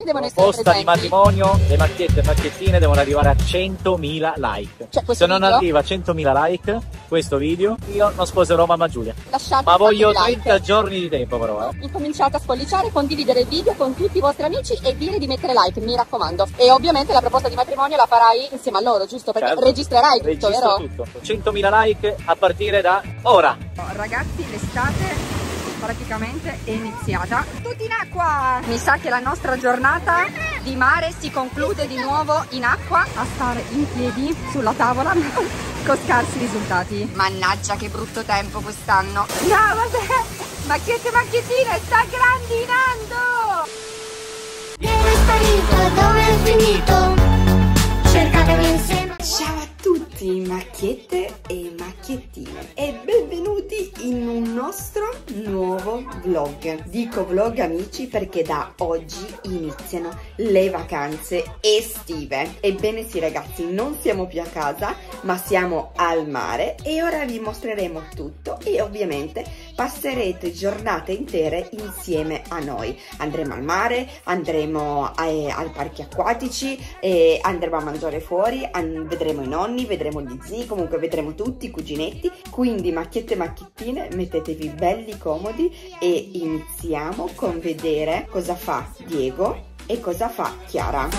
devono essere Posta presenti. di matrimonio, le macchiette e macchiettine devono arrivare a 100.000 like. Cioè, Se non video? arriva a 100.000 like questo video, io non sposerò mamma Giulia. Lasciate Ma un voglio sacco di like. 30 giorni di tempo però, Incominciate a spolliciare, condividere il video con tutti i vostri amici e dire di mettere like, mi raccomando. E ovviamente la proposta di matrimonio la farai insieme a loro, giusto? Perché Certo. registrerai tutto, Registro vero? tutto. 100.000 like a partire da ora. Ragazzi, l'estate praticamente è iniziata. Tutti in acqua! Mi sa che la nostra giornata di mare si conclude di nuovo in acqua, a stare in piedi sulla tavola con scarsi risultati. Mannaggia, che brutto tempo quest'anno. No, vabbè, macchiette macchiettine, sta grandinando! Dove è sparito? Dove è finito? Cercatemi insieme. Ciao a tutti macchiette e macchiettine e benvenuti in un nostro nuovo vlog. Dico vlog amici perché da oggi iniziano le vacanze estive. Ebbene sì ragazzi, non siamo più a casa ma siamo al mare e ora vi mostreremo tutto e ovviamente passerete giornate intere insieme a noi. Andremo al mare, andremo ai parchi acquatici, andremo a mangiare fuori, vedremo i nonni, vedremo gli zii, comunque vedremo tutti i cuginetti. Quindi macchiette e macchiettine, mettetevi belli comodi e iniziamo con vedere cosa fa Diego e cosa fa Chiara.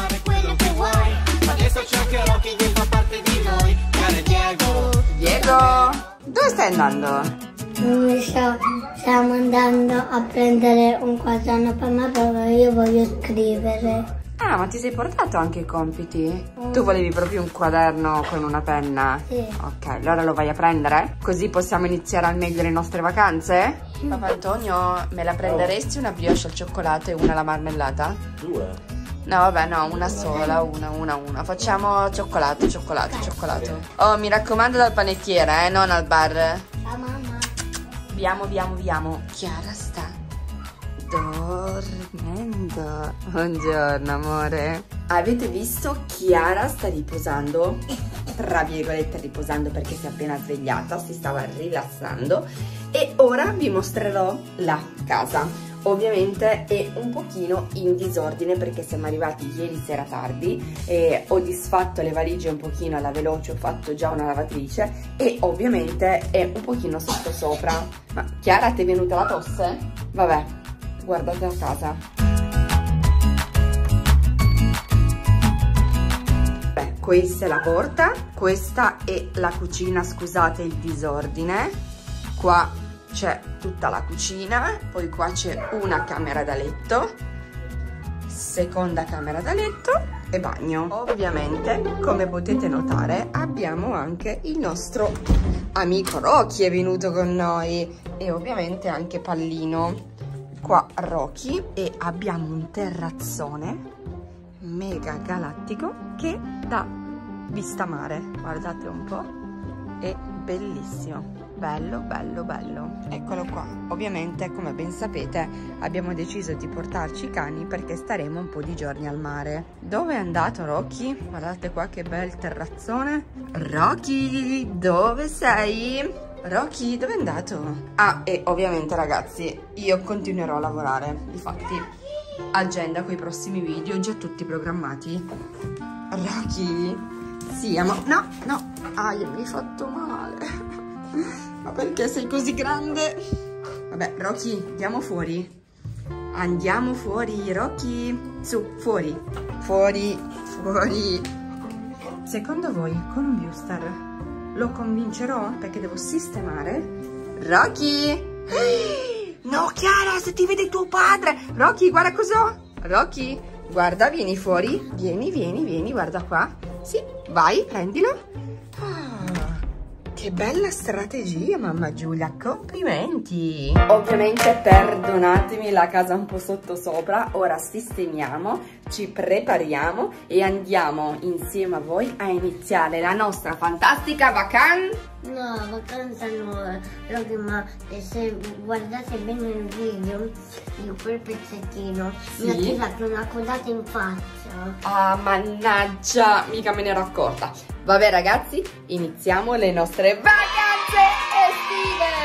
Adesso c'è anche Rocky che fa parte di noi. Cara Diego. Diego, dove stai andando? Non so, stiamo andando a prendere un quaderno per me perché io voglio scrivere. Ah, ma ti sei portato anche i compiti? Tu volevi proprio un quaderno con una penna? Sì. Ok, allora lo vai a prendere? Così possiamo iniziare al meglio le nostre vacanze? Papà Antonio, me la prenderesti una brioche al cioccolato e una alla marmellata? Due. No, vabbè, no, una sola, una. Facciamo cioccolato. Oh, mi raccomando dal panettiere, non al bar. Ciao mamma. Viamo. Chiara sta dormendo. Buongiorno amore. Avete visto? Chiara sta riposando, tra virgolette riposando perché si è appena svegliata, si stava rilassando e ora vi mostrerò la casa. Ovviamente è un pochino in disordine perché siamo arrivati ieri sera tardi e ho disfatto le valigie un pochino alla veloce, ho fatto già una lavatrice e ovviamente è un pochino sottosopra. Ma Chiara, ti è venuta la tosse? Vabbè, guardate la casa. Beh, questa è la porta, questa è la cucina, scusate il disordine. Qua c'è tutta la cucina, poi qua c'è una camera da letto, seconda camera da letto e bagno. Ovviamente, come potete notare, abbiamo anche il nostro amico Rocky è venuto con noi e ovviamente anche Pallino. Qua Rocky e abbiamo un terrazzone mega galattico che dà vista mare. Guardate un po', è bellissimo. Bello. Eccolo qua. Ovviamente, come ben sapete, abbiamo deciso di portarci i cani perché staremo un po' di giorni al mare. Dove è andato Rocky? Guardate qua che bel terrazzone. Rocky, dove sei? Rocky, dove è andato? Ah, e ovviamente ragazzi, io continuerò a lavorare. Difatti, agenda con i prossimi video già tutti programmati. Rocky, sì, no. Ah, mi hai fatto male. Ma perché sei così grande? Vabbè, Rocky, andiamo fuori. Andiamo fuori, Rocky. Su, fuori. Secondo voi, con un Viewstar lo convincerò? Perché devo sistemare. Rocky! No, Chiara, se ti vede tuo padre! Rocky, guarda cos'ho! Rocky, guarda, vieni fuori. Vieni, guarda qua. Sì, vai, prendilo. Che bella strategia, mamma Giulia, complimenti! Ovviamente perdonatemi la casa un po' sottosopra, ora sistemiamo, ci prepariamo e andiamo insieme a voi a iniziare la nostra fantastica vacanza. No, vacanza no, ma se guardate bene il video di quel pezzettino, sì, mi ha tirato una codata in faccia. Ah, mannaggia, mica me ne ero accorta. Vabbè ragazzi, iniziamo le nostre vacanze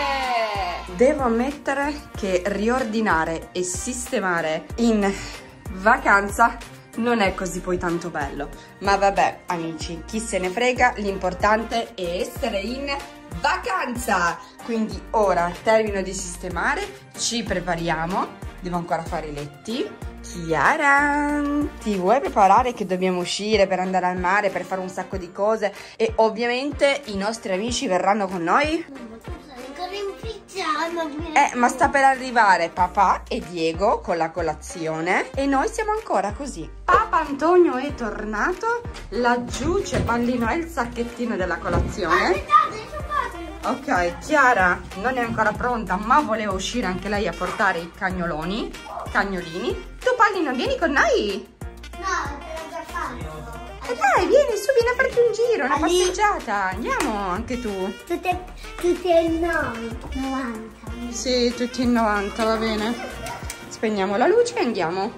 estive! Devo ammettere che riordinare e sistemare in vacanza non è così poi tanto bello. Ma vabbè amici, chi se ne frega, l'importante è essere in vacanza. Quindi ora termino di sistemare, ci prepariamo, devo ancora fare i letti. Chiara, ti vuoi preparare che dobbiamo uscire per andare al mare, per fare un sacco di cose e ovviamente i nostri amici verranno con noi? Ma sta per arrivare papà e Diego con la colazione e noi siamo ancora così. Papa Antonio è tornato, laggiù c'è Pallino e il sacchettino della colazione. Ok, Chiara non è ancora pronta, ma voleva uscire anche lei a portare i cagnolini. Tu Pallino vieni con noi? No, devo già farlo. Dai, vieni su, vieni a farti un giro, una passeggiata. Andiamo anche tu. Tutte in 90. Sì, tutti in 90, va bene. Spegniamo la luce e andiamo.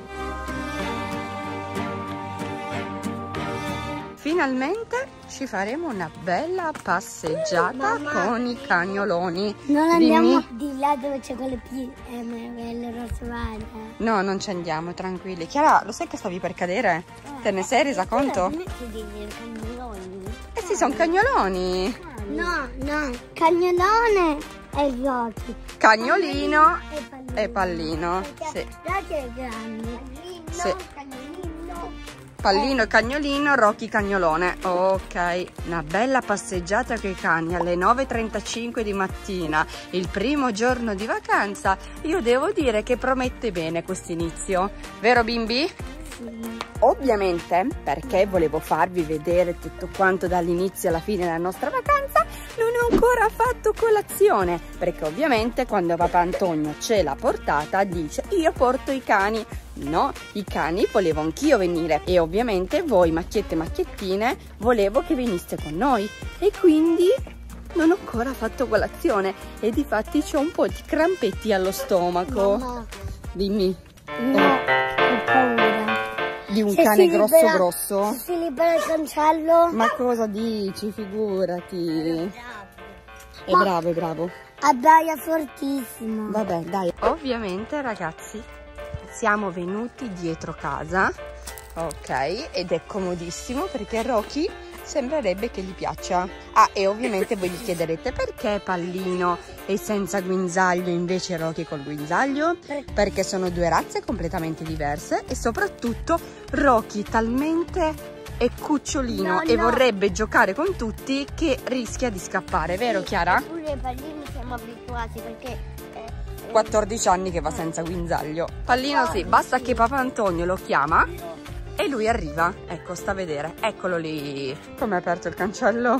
Finalmente ci faremo una bella passeggiata con i cagnoloni. Non andiamo di là dove c'è quelle le rossovane. No, non ci andiamo, tranquilli. Chiara, lo sai che stavi per cadere? Te ne sei resa conto? Eh sì, sono cagnoloni. No, cagnolone e Rocky. Cagnolino e Pallino. Sì. Rocky è grande. Sì. Cagnolino. Pallino e cagnolino, Rocky cagnolone. Ok, una bella passeggiata con i cani alle 9:35 di mattina, il primo giorno di vacanza. Io devo dire che promette bene questo inizio, vero bimbi? Sì. Ovviamente, perché volevo farvi vedere tutto quanto dall'inizio alla fine della nostra vacanza, non ho ancora fatto colazione, perché ovviamente quando papà Antonio ce l'ha portata dice io porto i cani. No, i cani volevo anch'io venire e ovviamente voi macchiette e macchiettine volevo che veniste con noi e quindi non ho ancora fatto colazione e difatti c'ho un po' di crampetti allo stomaco. Mamma. Dimmi. No, ho paura. Di un cane grosso? Se si libera il cancello. Ma cosa dici? Figurati. È bravo. Abbaia fortissimo. Vabbè, dai. Ovviamente, ragazzi, siamo venuti dietro casa. Ok, ed è comodissimo perché Rocky sembrerebbe che gli piaccia. Ah, e ovviamente voi vi chiederete perché Pallino è senza guinzaglio invece Rocky col guinzaglio? Perché sono due razze completamente diverse e soprattutto Rocky talmente è cucciolino e vorrebbe giocare con tutti che rischia di scappare, vero Chiara? Eppure ai Pallini siamo abituati perché 14 anni che va senza guinzaglio. Pallino sì, basta che papà Antonio lo chiama e lui arriva. Ecco, sta a vedere. Eccolo lì. Come è aperto il cancello?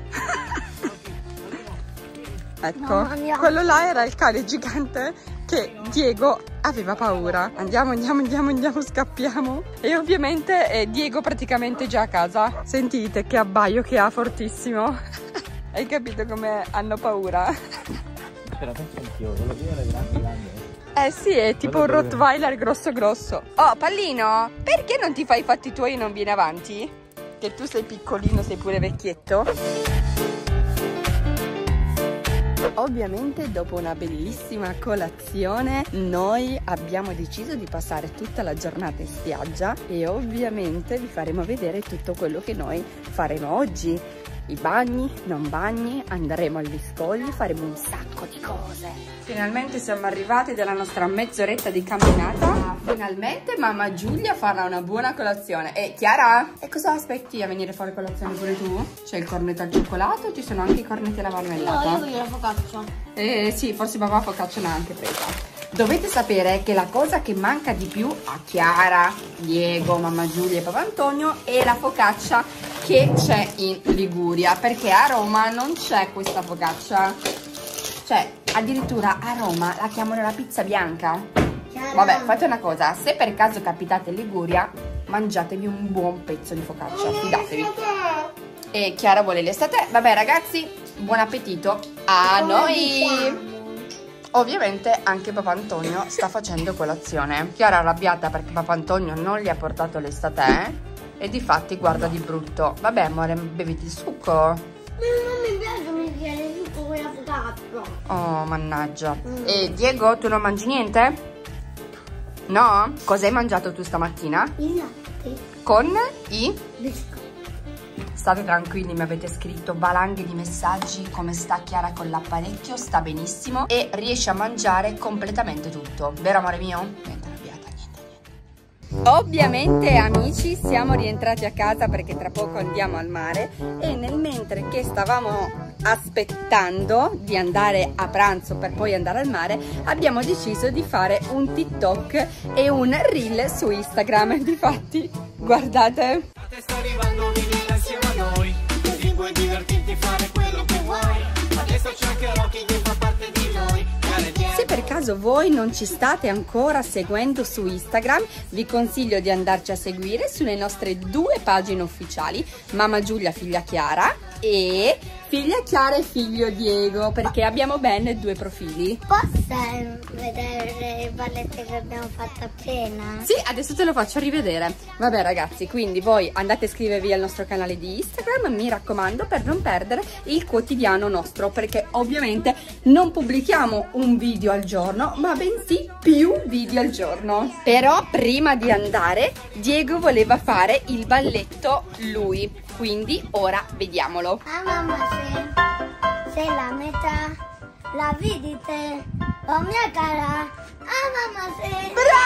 Ecco, quello là era il cane gigante che Diego aveva paura. Andiamo, scappiamo. E ovviamente Diego praticamente già a casa. Sentite che abbaio che ha fortissimo. Hai capito come hanno paura? Ce la penso anch'io, quello lì era grande. Eh sì, è tipo un Rottweiler grosso. Oh, Pallino, perché non ti fai i fatti tuoi e non vieni avanti? Che tu sei piccolino, sei pure vecchietto. Ovviamente dopo una bellissima colazione noi abbiamo deciso di passare tutta la giornata in spiaggia e ovviamente vi faremo vedere tutto quello che noi faremo oggi. I bagni, non bagni, andremo agli scogli, faremo un sacco di cose. Finalmente siamo arrivati dalla nostra mezz'oretta di camminata. Finalmente mamma Giulia farà una buona colazione. E Chiara, e cosa aspetti a venire a fare colazione pure tu? C'è il cornetto al cioccolato, ci sono anche i cornetti alla marmellata. No, io voglio la focaccia. Sì, forse papà focaccia ne ha anche presa. Dovete sapere che la cosa che manca di più a Chiara, Diego, mamma Giulia e papà Antonio è la focaccia che c'è in Liguria, perché a Roma non c'è questa focaccia. Cioè, addirittura a Roma la chiamano la pizza bianca. Vabbè, fate una cosa, se per caso capitate in Liguria, mangiatevi un buon pezzo di focaccia, fidatevi. E Chiara vuole l'estate. Vabbè ragazzi, buon appetito a noi! Ovviamente anche papà Antonio sta facendo colazione. Chiara è arrabbiata perché papà Antonio non gli ha portato l'estate e difatti guarda di brutto. Vabbè amore, beviti il succo. Non mi piace mischiare il succo con la focaccia. Oh mannaggia. E Diego, tu non mangi niente? No? Cosa hai mangiato tu stamattina? Il latte. Con i... Biscotti. State tranquilli, mi avete scritto valanghe di messaggi. Come sta Chiara con l'apparecchio? Sta benissimo e riesce a mangiare completamente tutto. Vero amore mio? Niente arrabbiata, niente. Ovviamente amici siamo rientrati a casa perché tra poco andiamo al mare e nel mentre che stavamo aspettando di andare a pranzo per poi andare al mare abbiamo deciso di fare un TikTok e un reel su Instagram. Difatti guardate, Sta arrivando, vieni insieme a noi, così puoi divertirti, fare quello che vuoi. Adesso c'è anche Rocky che fa parte di noi. se per caso voi non ci state ancora seguendo su Instagram, vi consiglio di andarci a seguire sulle nostre 2 pagine ufficiali, Mamma Giulia Figlia Chiara e Figlia Chiara e Figlio Diego, perché abbiamo ben 2 profili. Posso vedere le ballette che abbiamo fatto appena? Sì, adesso te lo faccio rivedere. Vabbè ragazzi, quindi voi andate a iscrivervi al nostro canale di Instagram, mi raccomando, per non perdere il quotidiano nostro, perché ovviamente non pubblichiamo un video al giorno, ma bensì più video al giorno. Però prima di andare, Diego voleva fare il balletto lui, quindi ora vediamolo. Ah mamma, se la metà la vedete, oh mia cara, ah mamma se...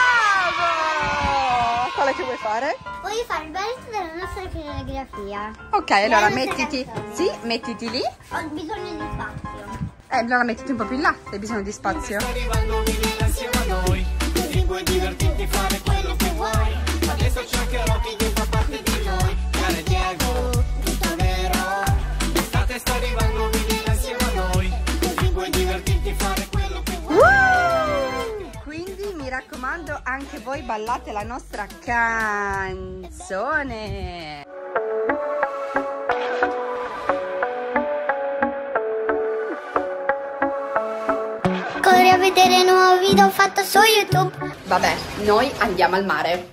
Bravo! Quale che vuoi fare? Voglio fare il balletto della nostra coreografia. Ok, allora La nostra mettiti, canzone. sì, mettiti lì. Ho bisogno di spazio. Allora mettiti un po' più in là, hai bisogno di spazio. Sta arrivando, vieni insieme a noi, così puoi divertirti, fare quello che vuoi. Adesso c'è anche Rocky che fa parte di noi. Cara Diego, tutto vero. L'estate sta arrivando, vieni insieme a noi, così puoi divertirti, fare quello che vuoi. Quindi mi raccomando, anche voi ballate la nostra canzone. Corri a vedere il nuovo video fatto su YouTube. Vabbè, noi andiamo al mare.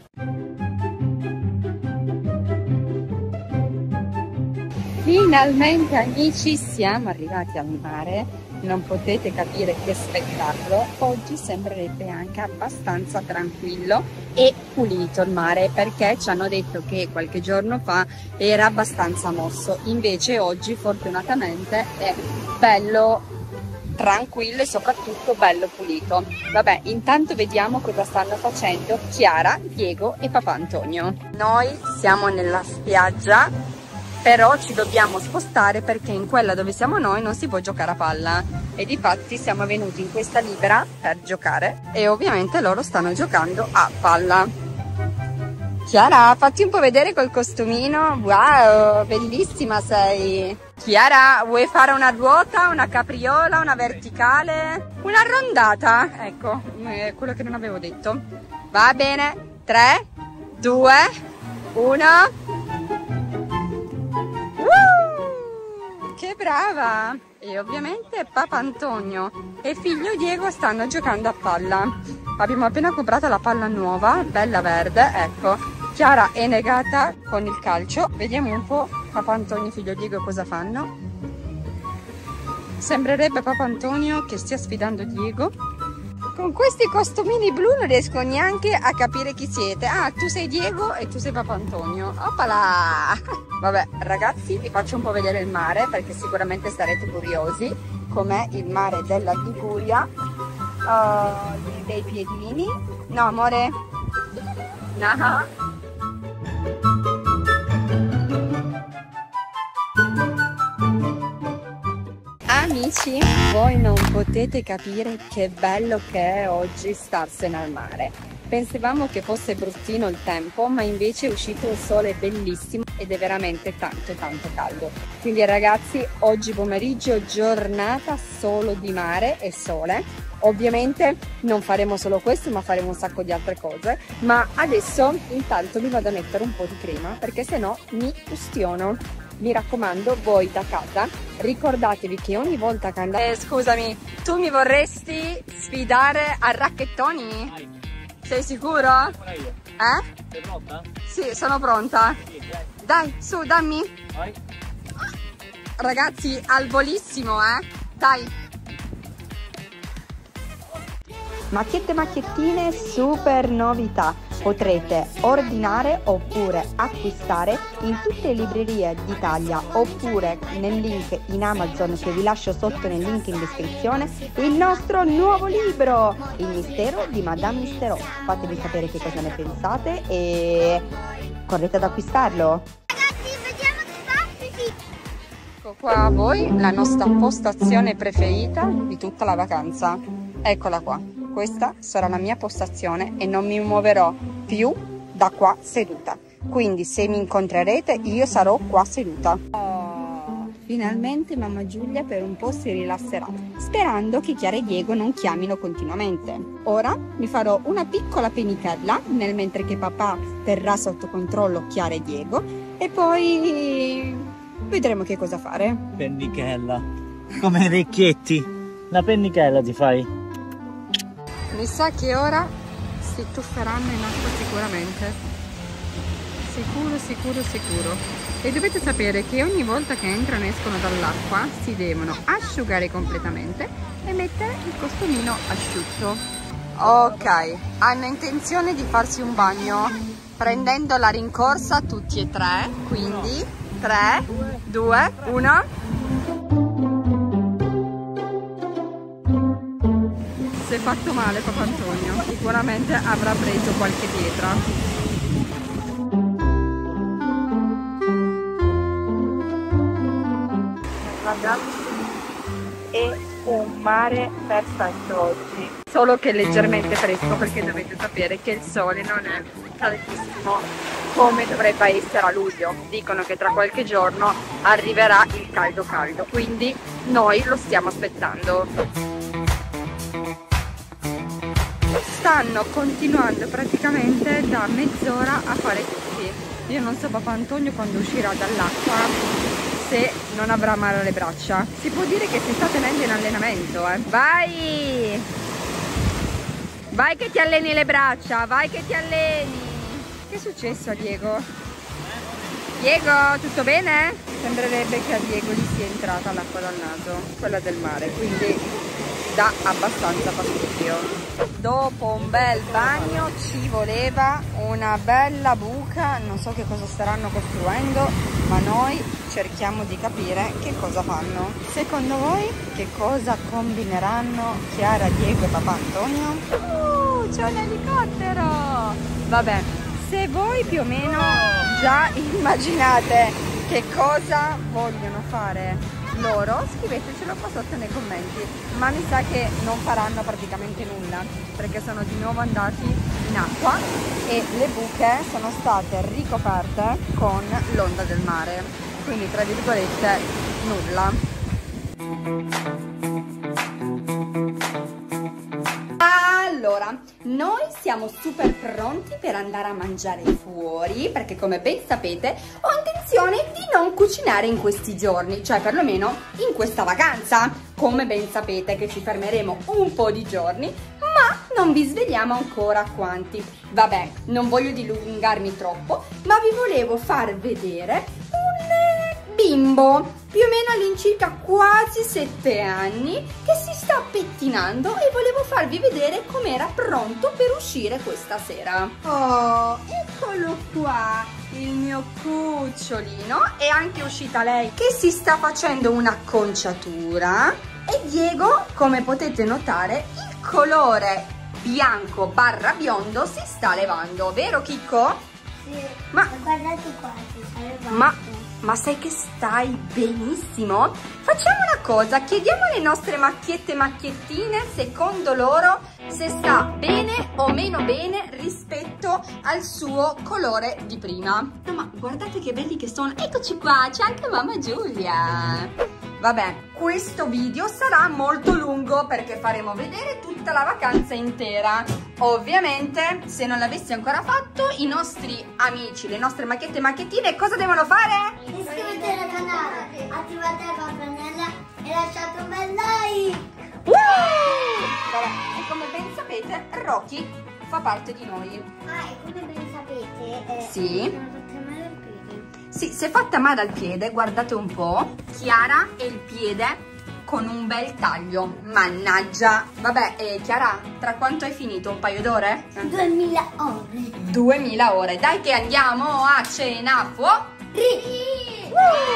Finalmente amici siamo arrivati al mare. Non potete capire che spettacolo. Oggi sembrerebbe anche abbastanza tranquillo e pulito il mare, perché ci hanno detto che qualche giorno fa era abbastanza mosso. Invece oggi fortunatamente è bello tranquillo e soprattutto bello pulito. Vabbè, intanto vediamo cosa stanno facendo Chiara, Diego e papà Antonio. Noi siamo nella spiaggia, però ci dobbiamo spostare perché in quella dove siamo noi non si può giocare a palla e difatti siamo venuti in questa libera per giocare e ovviamente loro stanno giocando a palla. Chiara, fatti un po' vedere col costumino. Wow, bellissima sei. Chiara, vuoi fare una ruota, una capriola, una verticale? Una rondata? Ecco, è quello che non avevo detto. Va bene, 3, 2, 1. Che brava! E ovviamente papà Antonio e figlio Diego stanno giocando a palla. Abbiamo appena comprato la palla nuova, bella verde, ecco. Chiara è negata con il calcio. Vediamo un po' papà Antonio e figlio Diego cosa fanno. Sembrerebbe papà Antonio che stia sfidando Diego. Con questi costumini blu non riesco neanche a capire chi siete. Ah, tu sei Diego e tu sei papà Antonio. Oppala! Vabbè, ragazzi, vi faccio un po' vedere il mare perché sicuramente sarete curiosi. Com'è il mare della Liguria. Dei piedini. No, amore? No. Amici, voi non potete capire che bello che è oggi starsene al mare. Pensavamo che fosse bruttino il tempo, ma invece è uscito un sole bellissimo ed è veramente tanto caldo. Quindi ragazzi, oggi pomeriggio giornata solo di mare e sole. Ovviamente non faremo solo questo, ma faremo un sacco di altre cose. Ma adesso intanto mi vado a mettere un po' di crema perché sennò mi ustiono. Mi raccomando, voi da casa, ricordatevi che ogni volta che andate... scusami, tu mi vorresti sfidare a racchettoni? Sei sicuro? Sei pronta? Sì, sono pronta. Dai, su, dammi. Vai. Ragazzi, al volissimo, dai. macchiettine super novità. Potrete ordinare oppure acquistare in tutte le librerie d'Italia oppure nel link in Amazon che vi lascio sotto nel link in descrizione il nostro nuovo libro, Il mistero di Madame Misterò. Fatemi sapere che cosa ne pensate e correte ad acquistarlo. Ragazzi, vediamo che fa. Ecco qua a voi la nostra postazione preferita di tutta la vacanza. Eccola qua. Questa sarà la mia postazione e non mi muoverò più da qua seduta. Quindi se mi incontrerete io sarò qua seduta. Oh, finalmente mamma Giulia per un po' si rilasserà, sperando che Chiara e Diego non chiamino continuamente. Ora mi farò una piccola penichella nel mentre che papà terrà sotto controllo Chiara e Diego e poi vedremo che cosa fare. Pennichella. Come i vecchietti. La pennichella ti fai? Mi sa che ora si tufferanno in acqua sicuramente. Sicuro. E dovete sapere che ogni volta che entrano e escono dall'acqua si devono asciugare completamente e mettere il costumino asciutto. Ok, hanno intenzione di farsi un bagno prendendo la rincorsa tutti e tre. Quindi 3, 2, 1. Si è fatto male papà Antonio, sicuramente avrà preso qualche pietra. Ragazzi, è un mare perfetto oggi, solo che leggermente fresco perché dovete sapere che il sole non è caldissimo come dovrebbe essere a luglio. Dicono che tra qualche giorno arriverà il caldo, quindi noi lo stiamo aspettando. Stanno continuando praticamente da mezz'ora a fare tutti. Io non so papà Antonio quando uscirà dall'acqua se non avrà male alle braccia. Si può dire che si sta tenendo in allenamento, eh. Vai! Vai che ti alleni le braccia, vai che ti alleni! Che è successo a Diego? Diego, tutto bene? Sembrerebbe che a Diego gli sia entrata l'acqua dal naso, quella del mare, quindi dà abbastanza fastidio. Dopo un bel bagno ci voleva una bella buca, non so che cosa staranno costruendo, ma noi cerchiamo di capire che cosa fanno. Secondo voi che cosa combineranno Chiara, Diego e papà Antonio? C'è un elicottero! Vabbè, se voi più o meno già immaginate che cosa vogliono fare loro, scrivetecelo qua sotto nei commenti, ma mi sa che non faranno praticamente nulla perché sono di nuovo andati in acqua e le buche sono state ricoperte con l'onda del mare, quindi tra virgolette nulla. Allora, noi siamo super pronti per andare a mangiare fuori perché come ben sapete ho intenzione di non cucinare in questi giorni, cioè perlomeno in questa vacanza. Come ben sapete che ci fermeremo un po' di giorni, ma non vi svegliamo ancora quanti. Vabbè, non voglio dilungarmi troppo, ma vi volevo far vedere un bimbo più o meno all'incirca quasi 7 anni che si sta pettinando e volevo farvi vedere com'era pronto per uscire questa sera. Oh, eccolo qua, il mio cucciolino. È anche uscita lei che si sta facendo un'acconciatura e Diego, come potete notare, il colore bianco barra biondo si sta levando, vero Chicco? Sì, ma guardate qua, si sta levando. Ma sai che stai benissimo? Facciamo una cosa, chiediamo alle nostre macchiettine secondo loro se sta bene o meno bene rispetto al suo colore di prima. No, ma guardate che belli che sono, eccoci qua, c'è anche mamma Giulia. Vabbè, questo video sarà molto lungo perché faremo vedere tutta la vacanza intera. Ovviamente, se non l'avessi ancora fatto, i nostri amici, le nostre macchiettine, cosa devono fare? Iscrivetevi al canale, attivate la campanella e lasciate un bel like. Vabbè, e come ben sapete, Rocky fa parte di noi. Ah, e come ben sapete, sì. mi sono fatta male al piede. Sì, si è fatta male al piede, guardate un po'. Chiara e il piede con un bel taglio. Mannaggia. Vabbè, Chiara, tra quanto hai finito? Un paio d'ore? 2000 ore. 2000 ore. Dai che andiamo a cena fuori.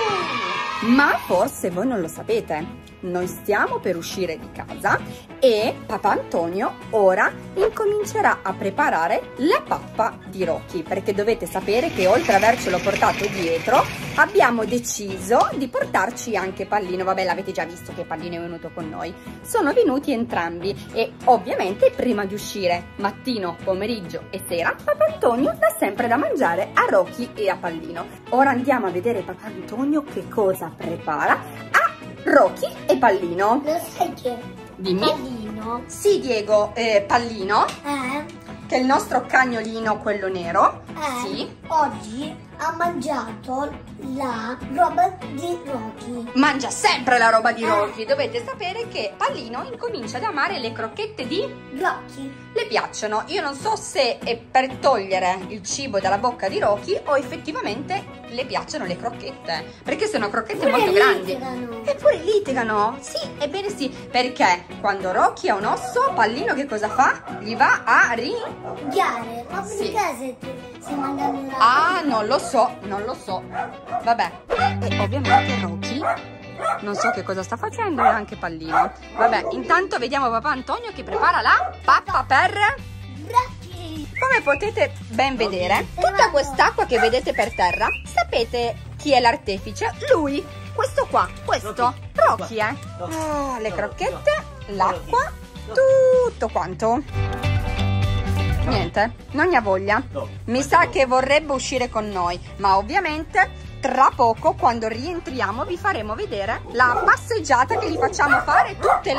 Ma forse voi non lo sapete. Noi stiamo per uscire di casa e papà Antonio ora incomincerà a preparare la pappa di Rocky, perché dovete sapere che oltre ad avercelo portato dietro abbiamo deciso di portarci anche Pallino. Vabbè, l'avete già visto che Pallino è venuto con noi. Sono venuti entrambi e ovviamente prima di uscire mattino, pomeriggio e sera papà Antonio dà sempre da mangiare a Rocky e a Pallino. Ora andiamo a vedere papà Antonio che cosa prepara a Rocky e Pallino. Lo sai che? Dimmi. Pallino. Sì, Diego, Pallino, che è il nostro cagnolino, quello nero. Sì. Oggi ha mangiato la roba di Rocky. Mangia sempre la roba di Rocky. Dovete sapere che Pallino incomincia ad amare le crocchette di Rocky. Le piacciono. Io non so se è per togliere il cibo dalla bocca di Rocky o effettivamente le piacciono le crocchette, perché sono crocchette molto grandi. Eppure litigano. Sì, ebbene sì, perché quando Rocky ha un osso, Pallino che cosa fa? Gli va a Chiare, ma Sì. perché se mangiano una... Ah, non lo so, non lo so. Vabbè, e ovviamente Rocky non so che cosa sta facendo e anche Pallino. Vabbè, intanto vediamo papà Antonio che prepara la pappa per Rocky. Come potete ben vedere, tutta quest'acqua che vedete per terra, sapete chi è l'artefice? Lui, questo qua, questo, Rocky, Oh, le crocchette, l'acqua, tutto quanto. Niente, non ne ha voglia. Mi sa che vorrebbe uscire con noi, ma ovviamente tra poco, quando rientriamo, vi faremo vedere la passeggiata che gli facciamo fare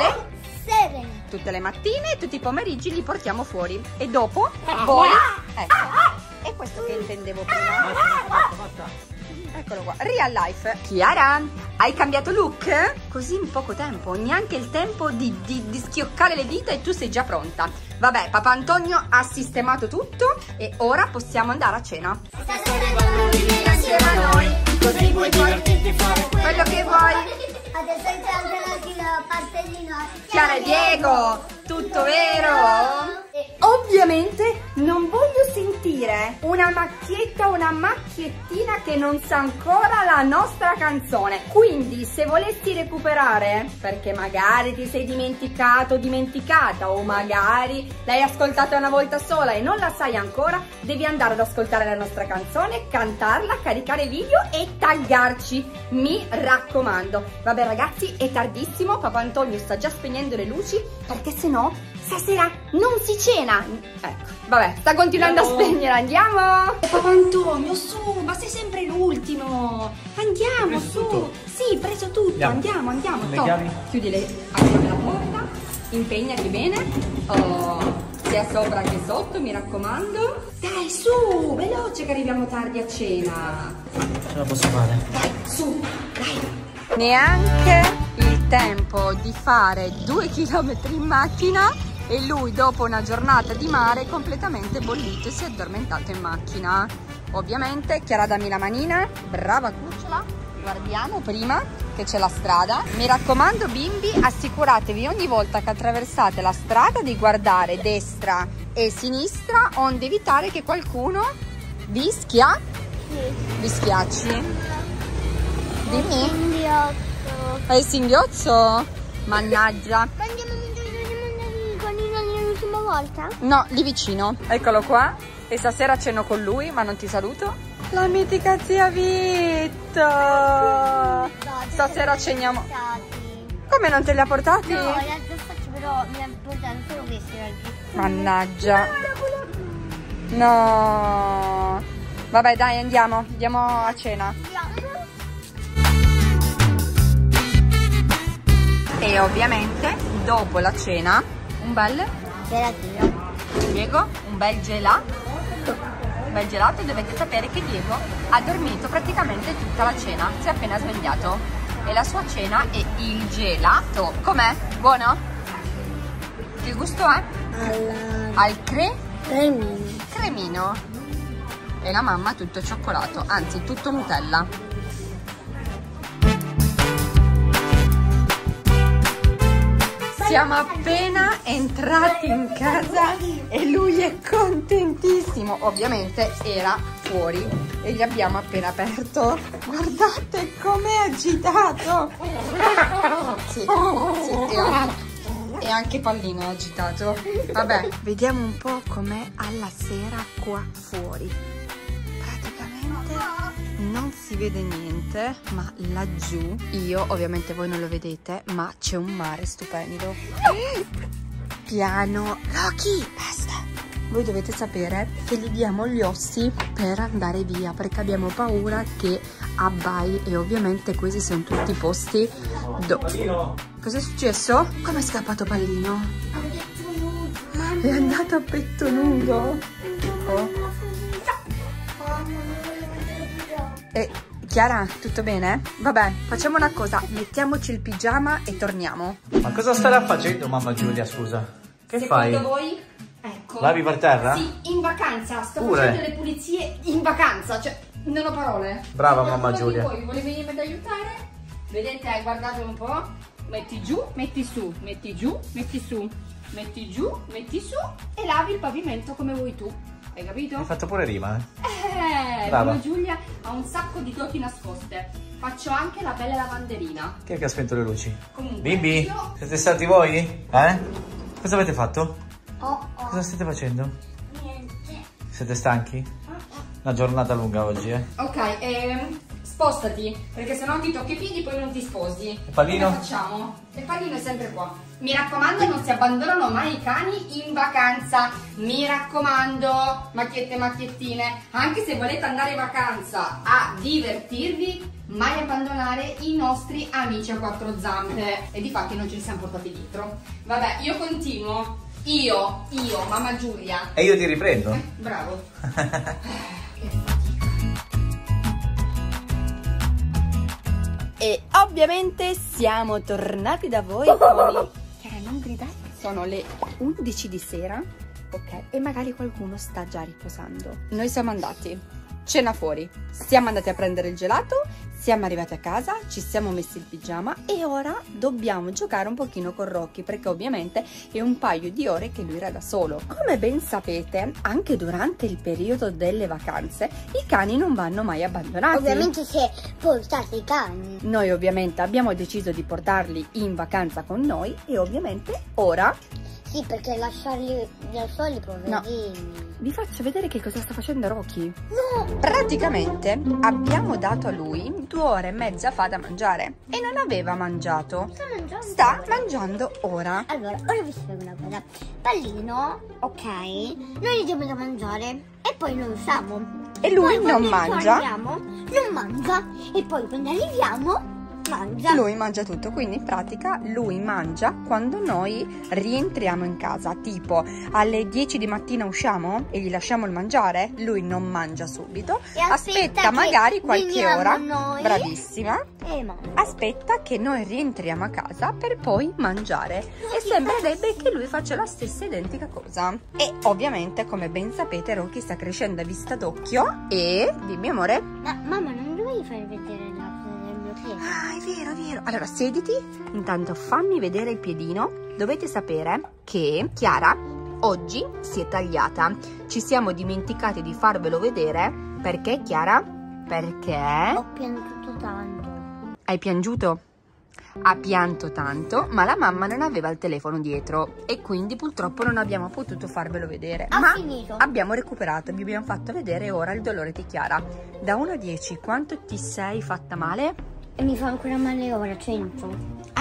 tutte le mattine e tutti i pomeriggi li portiamo fuori. E dopo voi, ecco, è questo che intendevo prima. Eccolo qua, real life. Chiara, hai cambiato look? Così in poco tempo, neanche il tempo di schioccare le dita e tu sei già pronta. Vabbè, papà Antonio ha sistemato tutto e ora possiamo andare a cena. Stasera vieni insieme a noi, così puoi divertirti, fare Quello che vuoi. Adesso c'è anche la parte di noi. Chiara e Diego, tutto vero? E ovviamente non voglio sentire una macchiettina che non sa ancora la nostra canzone. Quindi se volessi recuperare, perché magari ti sei dimenticato o dimenticata, o magari l'hai ascoltata una volta sola e non la sai ancora, devi andare ad ascoltare la nostra canzone, cantarla, caricare video e taggarci, mi raccomando. Vabbè ragazzi, è tardissimo, papà Antonio sta già spegnendo le luci, perché sennò stasera non si cena. Ecco, vabbè, sta continuando a spegnere, andiamo. Papà Antonio, su, ma sei sempre l'ultimo. Andiamo, su. Sì, preso tutto, andiamo. Le chiavi? Chiudi apri la porta, impegnati bene. Oh, sia sopra che sotto, mi raccomando. Dai, su, veloce che arriviamo tardi a cena. Ce la posso fare? Dai, su, dai. Neanche il tempo di fare 2 chilometri in macchina e lui dopo una giornata di mare completamente bollito e si è addormentato in macchina. Ovviamente Chiara, dammi la manina, brava cucciola, guardiamo prima che c'è la strada. Mi raccomando bimbi, assicuratevi ogni volta che attraversate la strada di guardare destra e sinistra onde evitare che qualcuno vi schiacci. Dimmi. Fai il singhiozzo? Mannaggia. Andiamo l'ultima volta? No, lì vicino. Eccolo qua. E stasera ceno con lui, ma non ti saluto. La mitica zia Vita. Stasera ceniamo. Come non te li ha portati? No, li ha già fatti, però mi ha portato solo questi oggi. Mannaggia. No. Vabbè dai, andiamo a cena. E ovviamente dopo la cena un bel Gelatino. Diego, un bel gelato. Un bel gelato. Dovete sapere che Diego ha dormito praticamente tutta la cena, si è appena svegliato e la sua cena è il gelato. Com'è? Buono? Che gusto è? Al cremino. E la mamma tutto cioccolato, anzi tutto Nutella. Siamo appena entrati in casa e lui è contentissimo. Ovviamente era fuori e gli abbiamo appena aperto. Guardate com'è agitato. Sì, e anche Pallino è agitato. Vabbè, vediamo un po' com'è alla sera qua fuori. Praticamente non si vede niente, ma laggiù, io ovviamente voi non lo vedete, ma c'è un mare stupendo. Piano, Loki, basta. Voi dovete sapere che gli diamo gli ossi per andare via, perché abbiamo paura che abbai, e ovviamente questi sono tutti posti Cosa è successo? Come è scappato Pallino? È andato a petto nudo. Oh. Chiara, tutto bene? Vabbè, facciamo una cosa, mettiamoci il pigiama e torniamo. Ma cosa starà facendo mamma Giulia, scusa? Che fai? Secondo voi? Ecco. Lavi per terra? Sì, in vacanza, sto Pure. facendo le pulizie in vacanza, cioè non ho parole. Brava mamma Giulia. Voi volete venirmi ad aiutare? Vedete, guardate un po'. Metti giù, metti su, metti giù, metti su, metti giù, metti su e lavi il pavimento come vuoi tu. Hai capito? Hai fatto pure rima, Brava. Mamma Giulia ha un sacco di doti nascoste. Faccio anche la bella lavanderina. Chi è che ha spento le luci? Comunque, Bimbi? io- Siete stati voi? Cosa avete fatto? Cosa state facendo? Niente. Siete stanchi? Una giornata lunga oggi, Ok, spostati, perché sennò ti tocchi i piedi e poi non ti sposi. E Pallino? Come facciamo? E Pallino è sempre qua. Mi raccomando, non si abbandonano mai i cani in vacanza. Mi raccomando, macchiette e macchiettine. Anche se volete andare in vacanza a divertirvi, mai abbandonare i nostri amici a quattro zampe. E difatti non ce li siamo portati dietro. Vabbè, io continuo. Io, mamma Giulia. E io ti riprendo? Bravo. E ovviamente siamo tornati da voi con Chiara, non gridare. Sono le 11 di sera, ok? E magari qualcuno sta già riposando. Noi siamo andati, cena fuori, siamo andati a prendere il gelato, siamo arrivati a casa, ci siamo messi il pigiama e ora dobbiamo giocare un pochino con Rocky, perché ovviamente è un paio di ore che lui era da solo. Come ben sapete, anche durante il periodo delle vacanze i cani non vanno mai abbandonati. Ovviamente se portate i cani. Noi ovviamente abbiamo deciso di portarli in vacanza con noi e ovviamente ora Sì, perché lasciarli da soli poverini. vi faccio vedere che cosa sta facendo Rocky. No! Praticamente abbiamo dato a lui 2 ore e mezza fa da mangiare e non aveva mangiato. Sta mangiando. Sta mangiando ora. Allora, ora vi spiego una cosa. Pallino, ok, noi gli diamo da mangiare e poi lo usciamo. E lui Poi non quando mangia. arriviamo, non mangia e poi quando arriviamo mangia. Lui mangia tutto, quindi in pratica lui mangia quando noi rientriamo in casa, tipo alle 10 di mattina usciamo e gli lasciamo il mangiare, lui non mangia subito, E aspetta che magari qualche veniamo ora, noi bravissima, e mangia. aspetta che noi rientriamo a casa per poi mangiare e sembrerebbe che lui faccia la stessa identica cosa. E ovviamente, come ben sapete, Rocky sta crescendo a vista d'occhio e, dimmi amore. Ma mamma, non dovevi far vedere la cosa del mio piede? Ah, è vero, è vero. Allora, sediti. Intanto fammi vedere il piedino. Dovete sapere che Chiara oggi si è tagliata. Ci siamo dimenticati di farvelo vedere. Perché, Chiara? Perché Ho piantato tanto. hai piangiuto? Ha pianto tanto, ma la mamma non aveva il telefono dietro e quindi purtroppo non abbiamo potuto farvelo vedere. Ha ma finito. abbiamo recuperato, vi abbiamo fatto vedere ora il dolore di Chiara. Da 1 a 10, quanto ti sei fatta male? E mi fa ancora male ora, 100.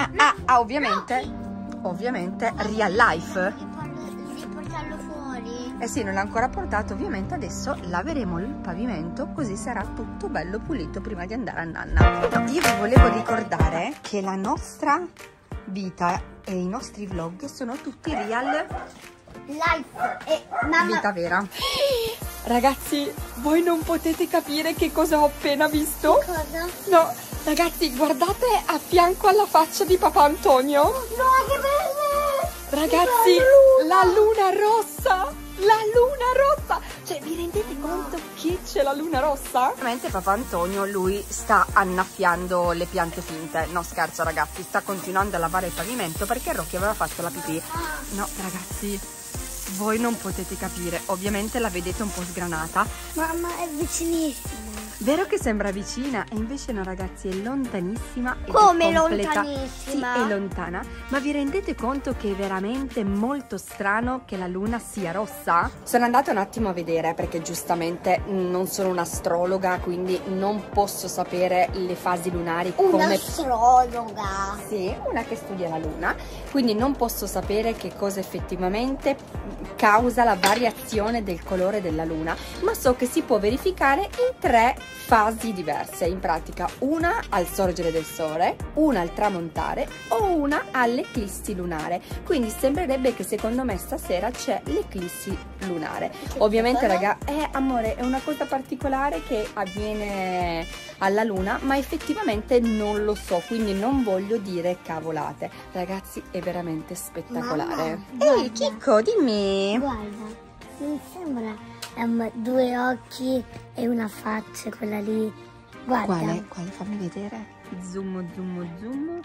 Ovviamente real life. Sì, portarlo fuori. Eh sì, non l'ha ancora portato, ovviamente adesso laveremo il pavimento così sarà tutto bello pulito prima di andare a nanna. Io vi volevo ricordare che la nostra vita e i nostri vlog sono tutti real Life. E mamma... vita vera. Ragazzi, voi non potete capire che cosa ho appena visto? Cosa? No, ragazzi, guardate a fianco alla faccia di Papà Antonio. No, che bello! Ragazzi, la luna rossa! La luna rossa! Cioè, vi rendete conto che c'è la luna rossa? Ovviamente papà Antonio, lui sta annaffiando le piante finte. No, scherzo ragazzi, sta continuando a lavare il pavimento perché Rocky aveva fatto la pipì. No, ragazzi, voi non potete capire. Ovviamente la vedete un po' sgranata. Mamma, è vicinissima. Vero che sembra vicina e invece no ragazzi, è lontanissima. Come lontanissima? Sì, è lontana. Ma vi rendete conto che è veramente molto strano che la luna sia rossa? Sono andata un attimo a vedere perché giustamente non sono un'astrologa, quindi non posso sapere le fasi lunari come... Un'astrologa? Sì, una che studia la luna, quindi non posso sapere che cosa effettivamente causa la variazione del colore della luna, ma so che si può verificare in 3 fasi diverse, in pratica una al sorgere del sole, una al tramontare o una all'eclissi lunare. Quindi sembrerebbe che secondo me stasera c'è l'eclissi lunare. Ovviamente raga, amore, è una cosa particolare che avviene alla luna, ma effettivamente non lo so, quindi non voglio dire cavolate. Ragazzi, è veramente spettacolare. Ehi Chicco, dimmi. Guarda, non sembra 2 occhi e una faccia quella lì. Guarda. Quale? Fammi vedere. Zoom, zoom, zoom.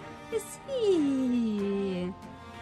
Sì.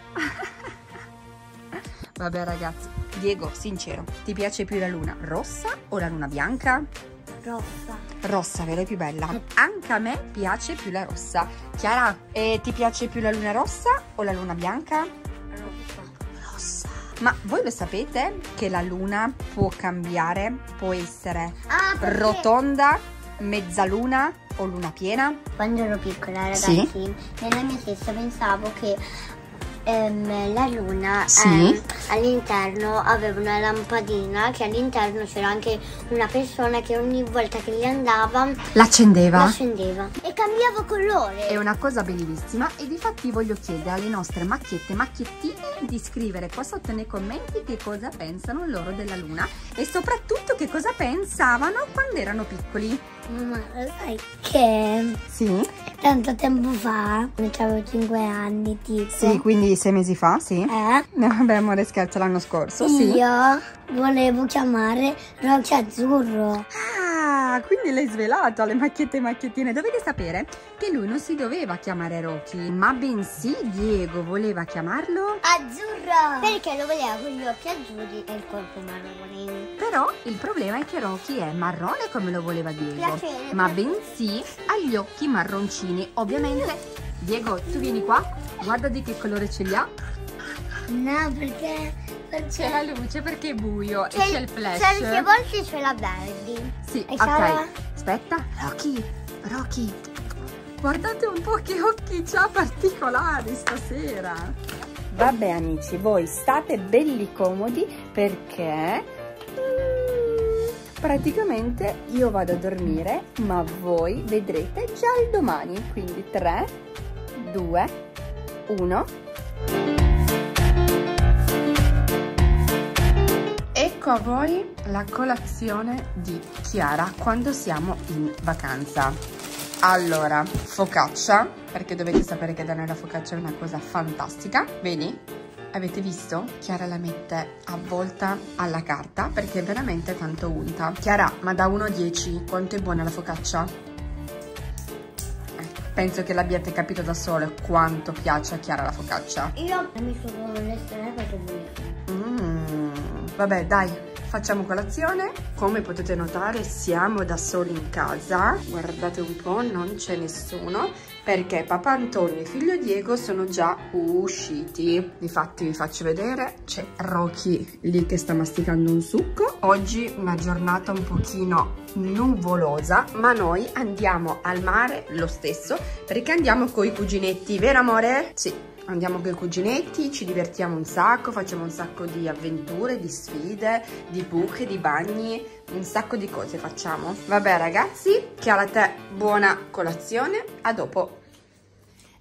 Vabbè ragazzi, Diego, sincero, ti piace più la luna rossa o la luna bianca? Rossa. Rossa, vero, è più bella. Anche a me piace più la rossa. Chiara, ti piace più la luna rossa o la luna bianca? Rossa. Ma voi lo sapete che la luna può cambiare? Può essere rotonda, mezzaluna o luna piena? Quando ero piccola ragazzi, Sì. nella mia testa pensavo che la luna Sì. all'interno aveva una lampadina, che all'interno c'era anche una persona che ogni volta che gli andava L'accendeva? e cambiava colore. È una cosa bellissima e difatti voglio chiedere alle nostre macchiettine di scrivere qua sotto nei commenti che cosa pensano loro della luna e soprattutto che cosa pensavano quando erano piccoli. Mamma, lo sai che Sì? tanto tempo fa, quando avevo 5 anni tipo, Sì, quindi 6 mesi fa, sì? No, vabbè amore, scherzo, l'anno scorso, sì. io volevo chiamare Rocky Azzurro. Ah, quindi l'hai svelato alle macchiettine. Dovete sapere che lui non si doveva chiamare Rocky, ma bensì Diego voleva chiamarlo Azzurro! Perché lo voleva con gli occhi azzurri e il corpo marrone. Però il problema è che Rocky è marrone come lo voleva Diego, Piacere. ma bensì ha gli occhi marroncini. Ovviamente, Diego, tu vieni qua, guarda di che colore ce li ha. No, perché C'è la luce perché è buio e c'è il flash. Certe volte c'è la Verdi. Sì, E ok. Sara? Aspetta, Rocky, guardate un po' che occhi c'ha particolari stasera. Vabbè amici, voi state belli comodi perché praticamente io vado a dormire, ma voi vedrete già il domani. Quindi 3, 2, 1. Ecco a voi la colazione di Chiara quando siamo in vacanza. Allora, focaccia, perché dovete sapere che da noi la focaccia è una cosa fantastica. Vedi? Avete visto? Chiara la mette avvolta alla carta perché è veramente tanto unta. Chiara, ma da 1 a 10 quanto è buona la focaccia? Penso che l'abbiate capito da solo quanto piace a Chiara la focaccia. Io mi sono l'estera perché buonissimo. Vabbè, dai, facciamo colazione. Come potete notare siamo da soli in casa. Guardate un po', non c'è nessuno perché papà Antonio e figlio Diego sono già usciti. Difatti vi faccio vedere, c'è Rocky lì che sta masticando un succo. Oggi una giornata un pochino nuvolosa, ma noi andiamo al mare lo stesso perché andiamo coi cuginetti, vero amore? Sì. Andiamo con i cuginetti, ci divertiamo un sacco, facciamo un sacco di avventure, di sfide, di buche, di bagni, un sacco di cose facciamo. Vabbè ragazzi, Chiara a te buona colazione, a dopo.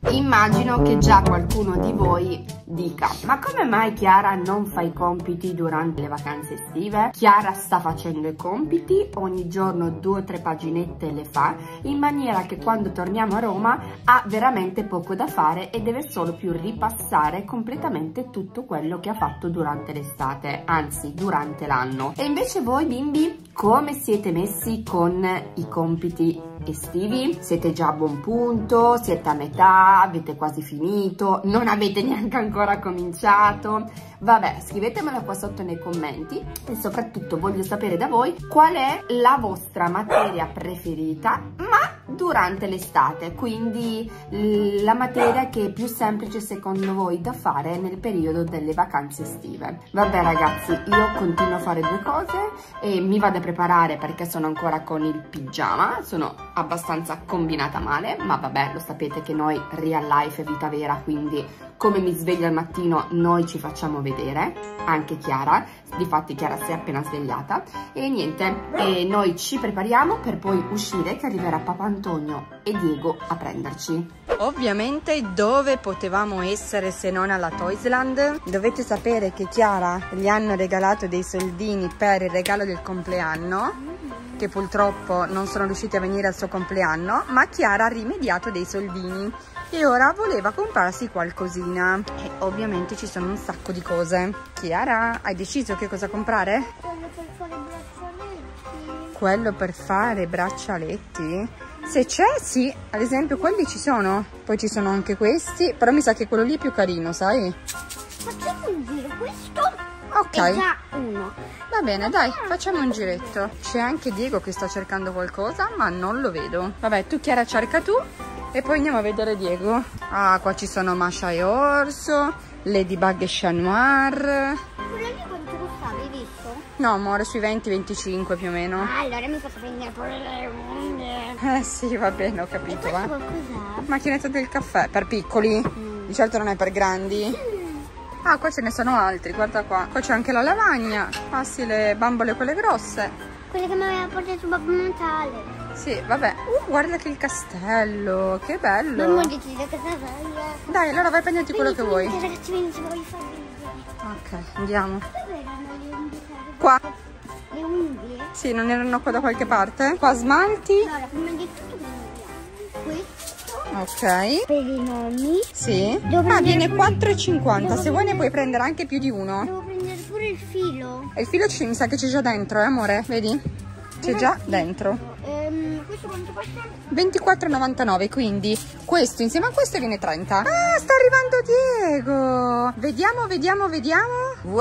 Immagino che già qualcuno di voi dica: ma come mai Chiara non fa i compiti durante le vacanze estive? Chiara sta facendo i compiti, ogni giorno 2 o 3 paginette le fa, in maniera che quando torniamo a Roma ha veramente poco da fare e deve solo più ripassare completamente tutto quello che ha fatto durante l'estate, anzi durante l'anno. E invece voi bimbi, come siete messi con i compiti estivi? Siete già a buon punto? Siete a metà? Avete quasi finito? Non avete neanche ancora cominciato? Vabbè, scrivetemelo qua sotto nei commenti e soprattutto voglio sapere da voi qual è la vostra materia preferita, ma durante l'estate, quindi la materia che è più semplice secondo voi da fare nel periodo delle vacanze estive. Vabbè ragazzi, io continuo a fare 2 cose e mi vado a preparare perché sono ancora con il pigiama, sono abbastanza combinata male, ma vabbè, lo sapete che noi real life è vita vera, quindi come mi sveglio al mattino noi ci facciamo vedere, anche Chiara, difatti Chiara si è appena svegliata e niente, e noi ci prepariamo per poi uscire che arriverà Papà Antonio e Diego a prenderci. Ovviamente dove potevamo essere se non alla Toysland? Dovete sapere che Chiara gli hanno regalato dei soldini per il regalo del compleanno, che purtroppo non sono riusciti a venire al suo compleanno, ma Chiara ha rimediato dei soldini e ora voleva comprarsi qualcosina e ovviamente ci sono un sacco di cose. Chiara, hai deciso che cosa comprare? Quello per fare braccialetti? Se c'è, sì, ad esempio quelli ci sono, poi ci sono anche questi, però mi sa che quello lì è più carino, sai? Facciamo un giro, questo Ok, è già uno. va bene, dai, facciamo un giretto. C'è anche Diego che sta cercando qualcosa, ma non lo vedo. Vabbè, tu Chiara cerca tu e poi andiamo a vedere Diego. Ah, qua ci sono Masha e Orso, Ladybug e Chat Noir. Quello lì quanto costava, hai visto? No, amore, sui 20-25 più o meno. Allora mi posso prendere pure le unghie. Sì, va bene, ho capito, Questo va. qualcos'ha? Macchinetta del caffè, per piccoli? Di certo non è per grandi. Ah, qua ce ne sono altri, guarda qua. Qua c'è anche la lavagna. Ah sì, le bambole quelle grosse. Quelle che mi aveva portato Babbo Natale. Sì, vabbè. Guarda che il castello, che bello. Mamma dici da casa bella. Dai, allora vai a prenderti quello che vuoi. Ragazzi, vieni, ci voglio fare vedere. Ok, andiamo. Dove erano le unghie? Qua? Le unghie? Sì, non erano qua da qualche parte? Qua smalti. Allora, prima di tutto questo Ok. per i nomi. Sì. Devo Ah, prendere viene pure- 4,50. Se vuoi ne prendere- puoi prendere anche più di uno. Devo prendere pure il filo. E il filo mi sa che c'è già dentro, amore? Vedi? C'è già dentro. Questo quanto costa? 24,99, quindi questo insieme a questo viene 30. Ah, sta arrivando Diego. Vediamo, vediamo, vediamo.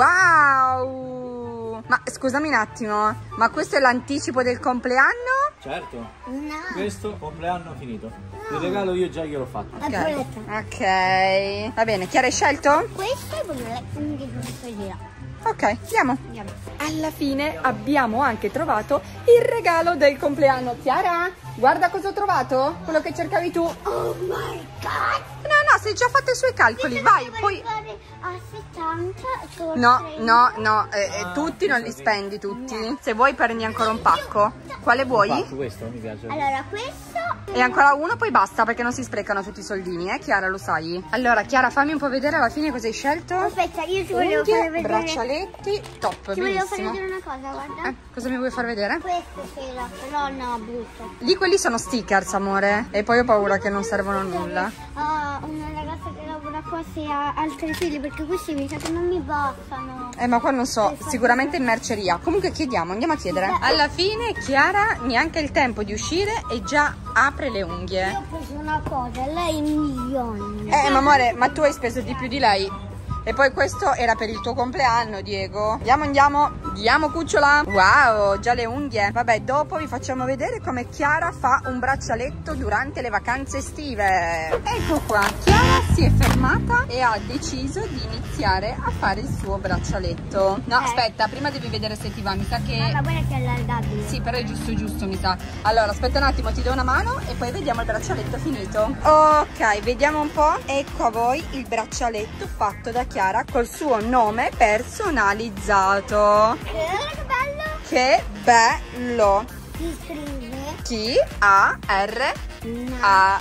Wow! Ma scusami un attimo, ma questo è l'anticipo del compleanno? Certo, No. questo compleanno finito. Il regalo io già gliel'ho fatto. La boletta. Ok. Va bene, Chiara hai scelto? Questo è quello che questo gira. Ok, andiamo. Andiamo. Alla fine abbiamo anche trovato il regalo del compleanno. Chiara, guarda cosa ho trovato. Quello che cercavi tu. Oh my god! No, si è già fatto i suoi calcoli. Vai, poi... A 70 No, tutti non li spendi tutti. Se vuoi prendi ancora un pacco. Quale vuoi? Fatto questo, mi piace. Allora, questo E ancora uno, poi basta perché non si sprecano tutti i soldini, Chiara, lo sai. Allora, Chiara, fammi un po' vedere alla fine cosa hai scelto. aspetta, io ti volevo Unghie, fare vedere. braccialetti, top, Ti volevo fare benissimo. vedere una cosa, guarda. Cosa mi vuoi far vedere? Questo c'era, però no, brutto. Lì quelli sono stickers, amore. E poi ho paura che non servono a nulla. Ah, una ragazza che lavora qua se ha altri figli, perché questi mi sa che non mi bastano. Ma qua non so, sicuramente in merceria. Comunque chiediamo, andiamo a chiedere. Alla fine Chiara neanche il tempo di uscire e già apre le unghie. Io ho preso una cosa, lei milioni. Ma amore, ma tu hai speso di più di lei. E poi questo era per il tuo compleanno, Diego. Andiamo cucciola. Wow, già le unghie. Vabbè, dopo vi facciamo vedere come Chiara fa un braccialetto durante le vacanze estive. Ecco qua, Chiara si è fermata e ha deciso di iniziare a fare il suo braccialetto. No, aspetta, prima devi vedere se ti va. Mi sa che... Ma guarda che è allargabile. Sì, però è giusto, mi sa. Allora, aspetta un attimo, ti do una mano e poi vediamo il braccialetto finito. Ok, vediamo un po'. Ecco a voi il braccialetto fatto da Chiara col suo nome personalizzato. Che bello. Che bello! Si scrive Chiara.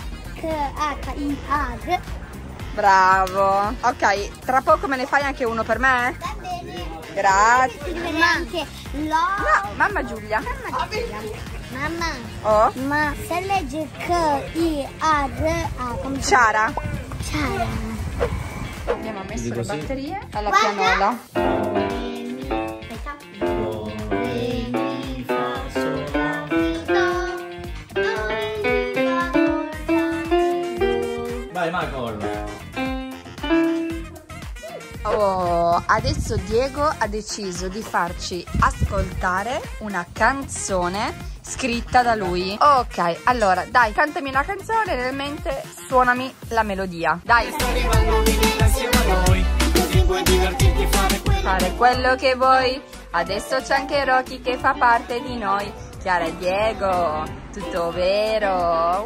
K-H-I-A-D. Bravo. Ok, tra poco me ne fai anche uno per me? Va bene. Grazie. Si deve anche No, mamma Giulia. Mamma. Oh, Ma se legge K-I-A-D-A come si Ciara. Ciara. Abbiamo messo Dico le sì. batterie alla Guarda. pianola. Aspetta. Re, mi, fa, sol, la, si, do. Do, re, mi, fa, sol, la, si, do. Vai Michael. Oh, adesso Diego ha deciso di farci ascoltare una canzone scritta da lui. Ok, allora dai, cantami una canzone, nel mente suonami la melodia. Dai. Sta arrivando, vieni insieme a noi, così puoi divertirti, Fare quello che vuoi. Adesso c'è anche Rocky che fa parte di noi. Chiara e Diego, tutto vero?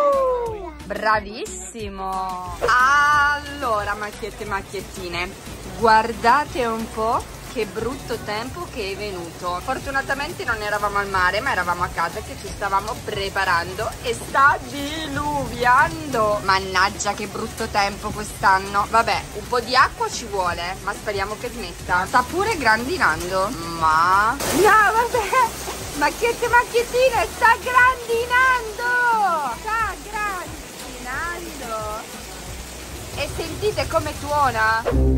Bravissimo. Allora, macchiette e macchiettine, guardate un po' che brutto tempo che è venuto. Fortunatamente non eravamo al mare, ma eravamo a casa che ci stavamo preparando e sta diluviando. Mannaggia, che brutto tempo quest'anno. Vabbè, un po' di acqua ci vuole, ma speriamo che smetta. Sta pure grandinando. Ma no, vabbè, macchiette e macchiettine, sta grandinando. Sta grandinando. E sentite come tuona.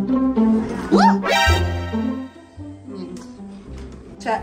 Cioè,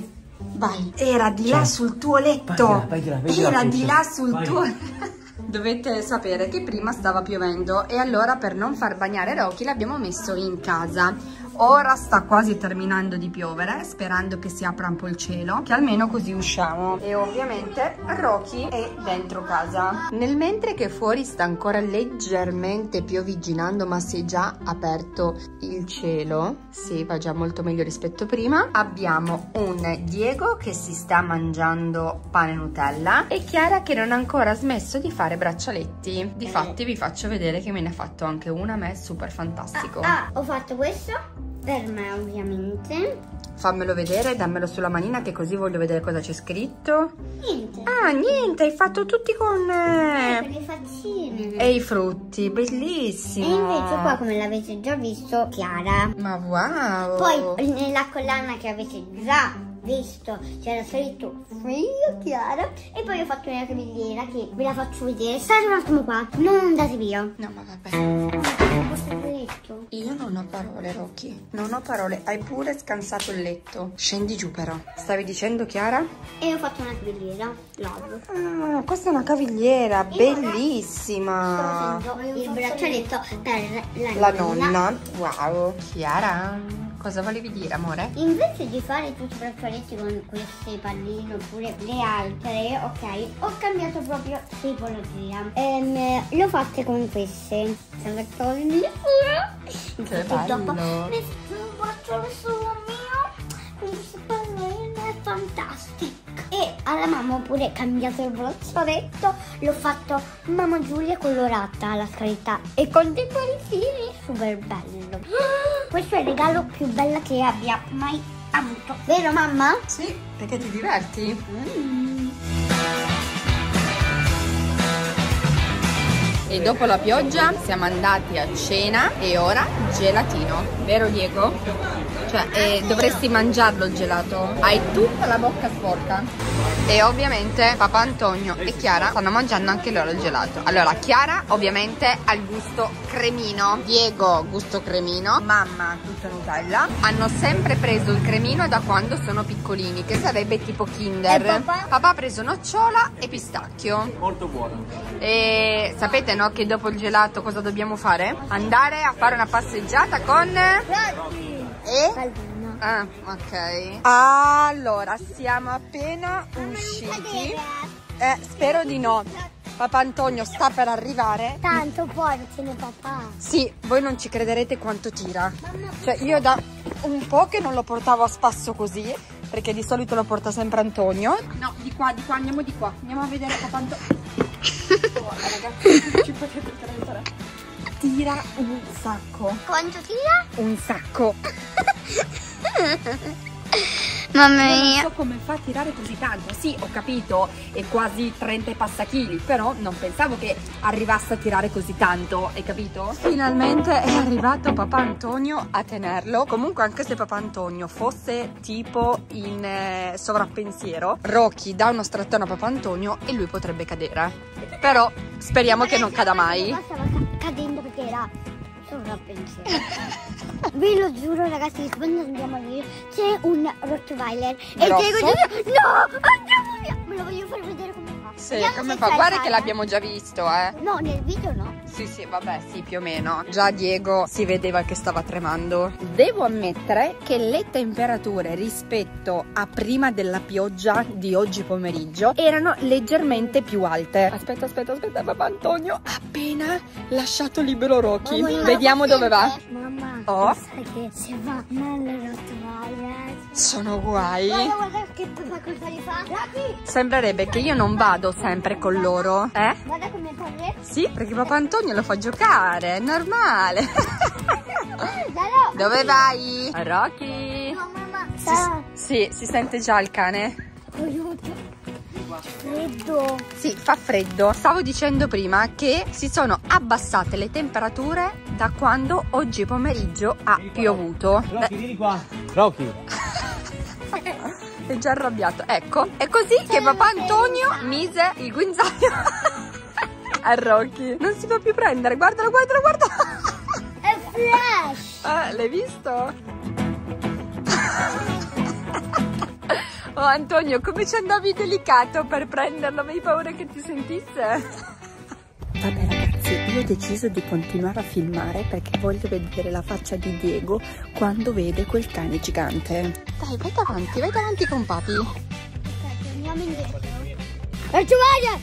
vai. Era di là sul tuo letto. Vai di là, Era di là sul vai. tuo. Dovete sapere che prima stava piovendo e allora per non far bagnare Rocky l'abbiamo messo in casa. Ora sta quasi terminando di piovere, sperando che si apra un po' il cielo, che almeno così usciamo. E ovviamente Rocky è dentro casa. Nel mentre che fuori sta ancora leggermente piovigginando, ma si è già aperto il cielo. Sì, va già molto meglio rispetto a prima. Abbiamo un Diego che si sta mangiando pane Nutella e Chiara che non ha ancora smesso di fare braccialetti. Difatti vi faccio vedere che me ne ha fatto anche una a me super fantastico. Ho fatto questo per me ovviamente. Fammelo vedere, dammelo sulla manina che così voglio vedere cosa c'è scritto. Niente. Ah, niente, hai fatto tutti con... Per le faccine. E i frutti, bellissimo. E invece qua, come l'avete già visto, Chiara. Ma wow. Poi nella collana che avete già visto c'era scritto Frio Chiara. E poi ho fatto una cavigliera che ve la faccio vedere. State un attimo qua, non andate via. No, ma vabbè. Cosa ho detto? Io non ho parole, Rocky. Non ho parole. Hai pure scansato il letto. Scendi giù però. Stavi dicendo, Chiara? E ho fatto una cavigliera. Love. Ah, questa è una cavigliera bellissima. Sto facendo il braccialetto per La nonna. Wow. Chiara, cosa volevi dire, amore? Invece di fare tutti i braccialetti con queste palline oppure le altre, ok, ho cambiato proprio tipologia. L'ho fatte con queste. Sono bellissime. Che Dopo bello. metto un bracciale solo mio con queste palline fantastiche. E alla mamma ho pure cambiato il braccialetto. L'ho fatto Mamma Giulia colorata alla scritta e con dei cuoricini, super bello. Questo è il regalo più bello che abbia mai avuto. Vero mamma? Sì, perché ti diverti? E dopo la pioggia siamo andati a cena e ora gelatino. Vero Diego? Cioè, dovresti mangiarlo il gelato. Hai tutta la bocca sporca. E ovviamente papà Antonio e Chiara stanno mangiando anche loro il gelato. Allora, Chiara ovviamente ha il gusto cremino, Diego gusto cremino, mamma tutto Nutella. Hanno sempre preso il cremino da quando sono piccolini, che sarebbe tipo Kinder. E papà? Ha preso nocciola e pistacchio. Molto buono. E sapete, no, che dopo il gelato cosa dobbiamo fare? Andare a fare una passeggiata con... E? Caldino. Ah, ok. Allora, siamo appena usciti. Spero di no. Papà Antonio sta per arrivare. Tanto poi tiene papà. Sì, voi non ci crederete quanto tira. Cioè, io da un po' che non lo portavo a spasso così, perché di solito lo porta sempre Antonio. No, di qua, andiamo di qua. Andiamo a vedere papà Antonio. Oh, ragazzi, non ci potete credere. Tira un sacco. Quanto tira? Un sacco. Mamma Io non mia. so come fa a tirare così tanto. Sì, ho capito, è quasi 30 passachili, però non pensavo che arrivasse a tirare così tanto, hai capito? Finalmente è arrivato papà Antonio a tenerlo. Comunque, anche se papà Antonio fosse tipo in sovrappensiero, Rocky dà uno strattone a papà Antonio e lui potrebbe cadere. Però speriamo che non cada mai. Stava cadendo perché era sovrappensiero. Ve lo giuro ragazzi che quando andiamo lì c'è un Rottweiler e Grosso? dico no, andiamo via. Me lo voglio far vedere come fa. Sì, Vediamo come se fa? sai Guarda fare. che l'abbiamo già visto, eh. No, nel video no. Sì, vabbè, sì, più o meno. Già Diego si vedeva che stava tremando. Devo ammettere che le temperature rispetto a prima della pioggia di oggi pomeriggio erano leggermente più alte. Aspetta, papà Antonio ha appena lasciato libero Rocky. Mamma, Vediamo dove va. Mamma, Oh. sai che se va nel Rottweiler. Sono guai. Guarda che papà cosa gli fa. Rocky, Sembrerebbe che io non vado sempre con loro, eh? guarda come corre. Sì, perché papà Antonio lo fa giocare, è normale. Dalo. Dove vai? Rocky. No mamma. Sì, si sente già il cane. Aiuto. Freddo. Sì, fa freddo. Stavo dicendo prima che si sono abbassate le temperature da quando oggi pomeriggio ha piovuto. Rocky, vieni qua. Rocky. È già arrabbiato. Ecco, è così che papà Antonio mise il guinzaglio a Rocky. Non si fa più prendere, guardalo. È Flash. L'hai visto? Oh Antonio, come ci andavi delicato per prenderlo? Avevi paura che ti sentisse? Vabbè ragazzi, io ho deciso di continuare a filmare perché voglio vedere la faccia di Diego quando vede quel cane gigante. Dai, vai davanti con papi. Aspetta, andiamo indietro. Rottweiler.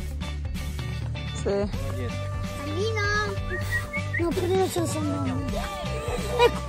Sì. Cammino. No, però non so se no. Ecco.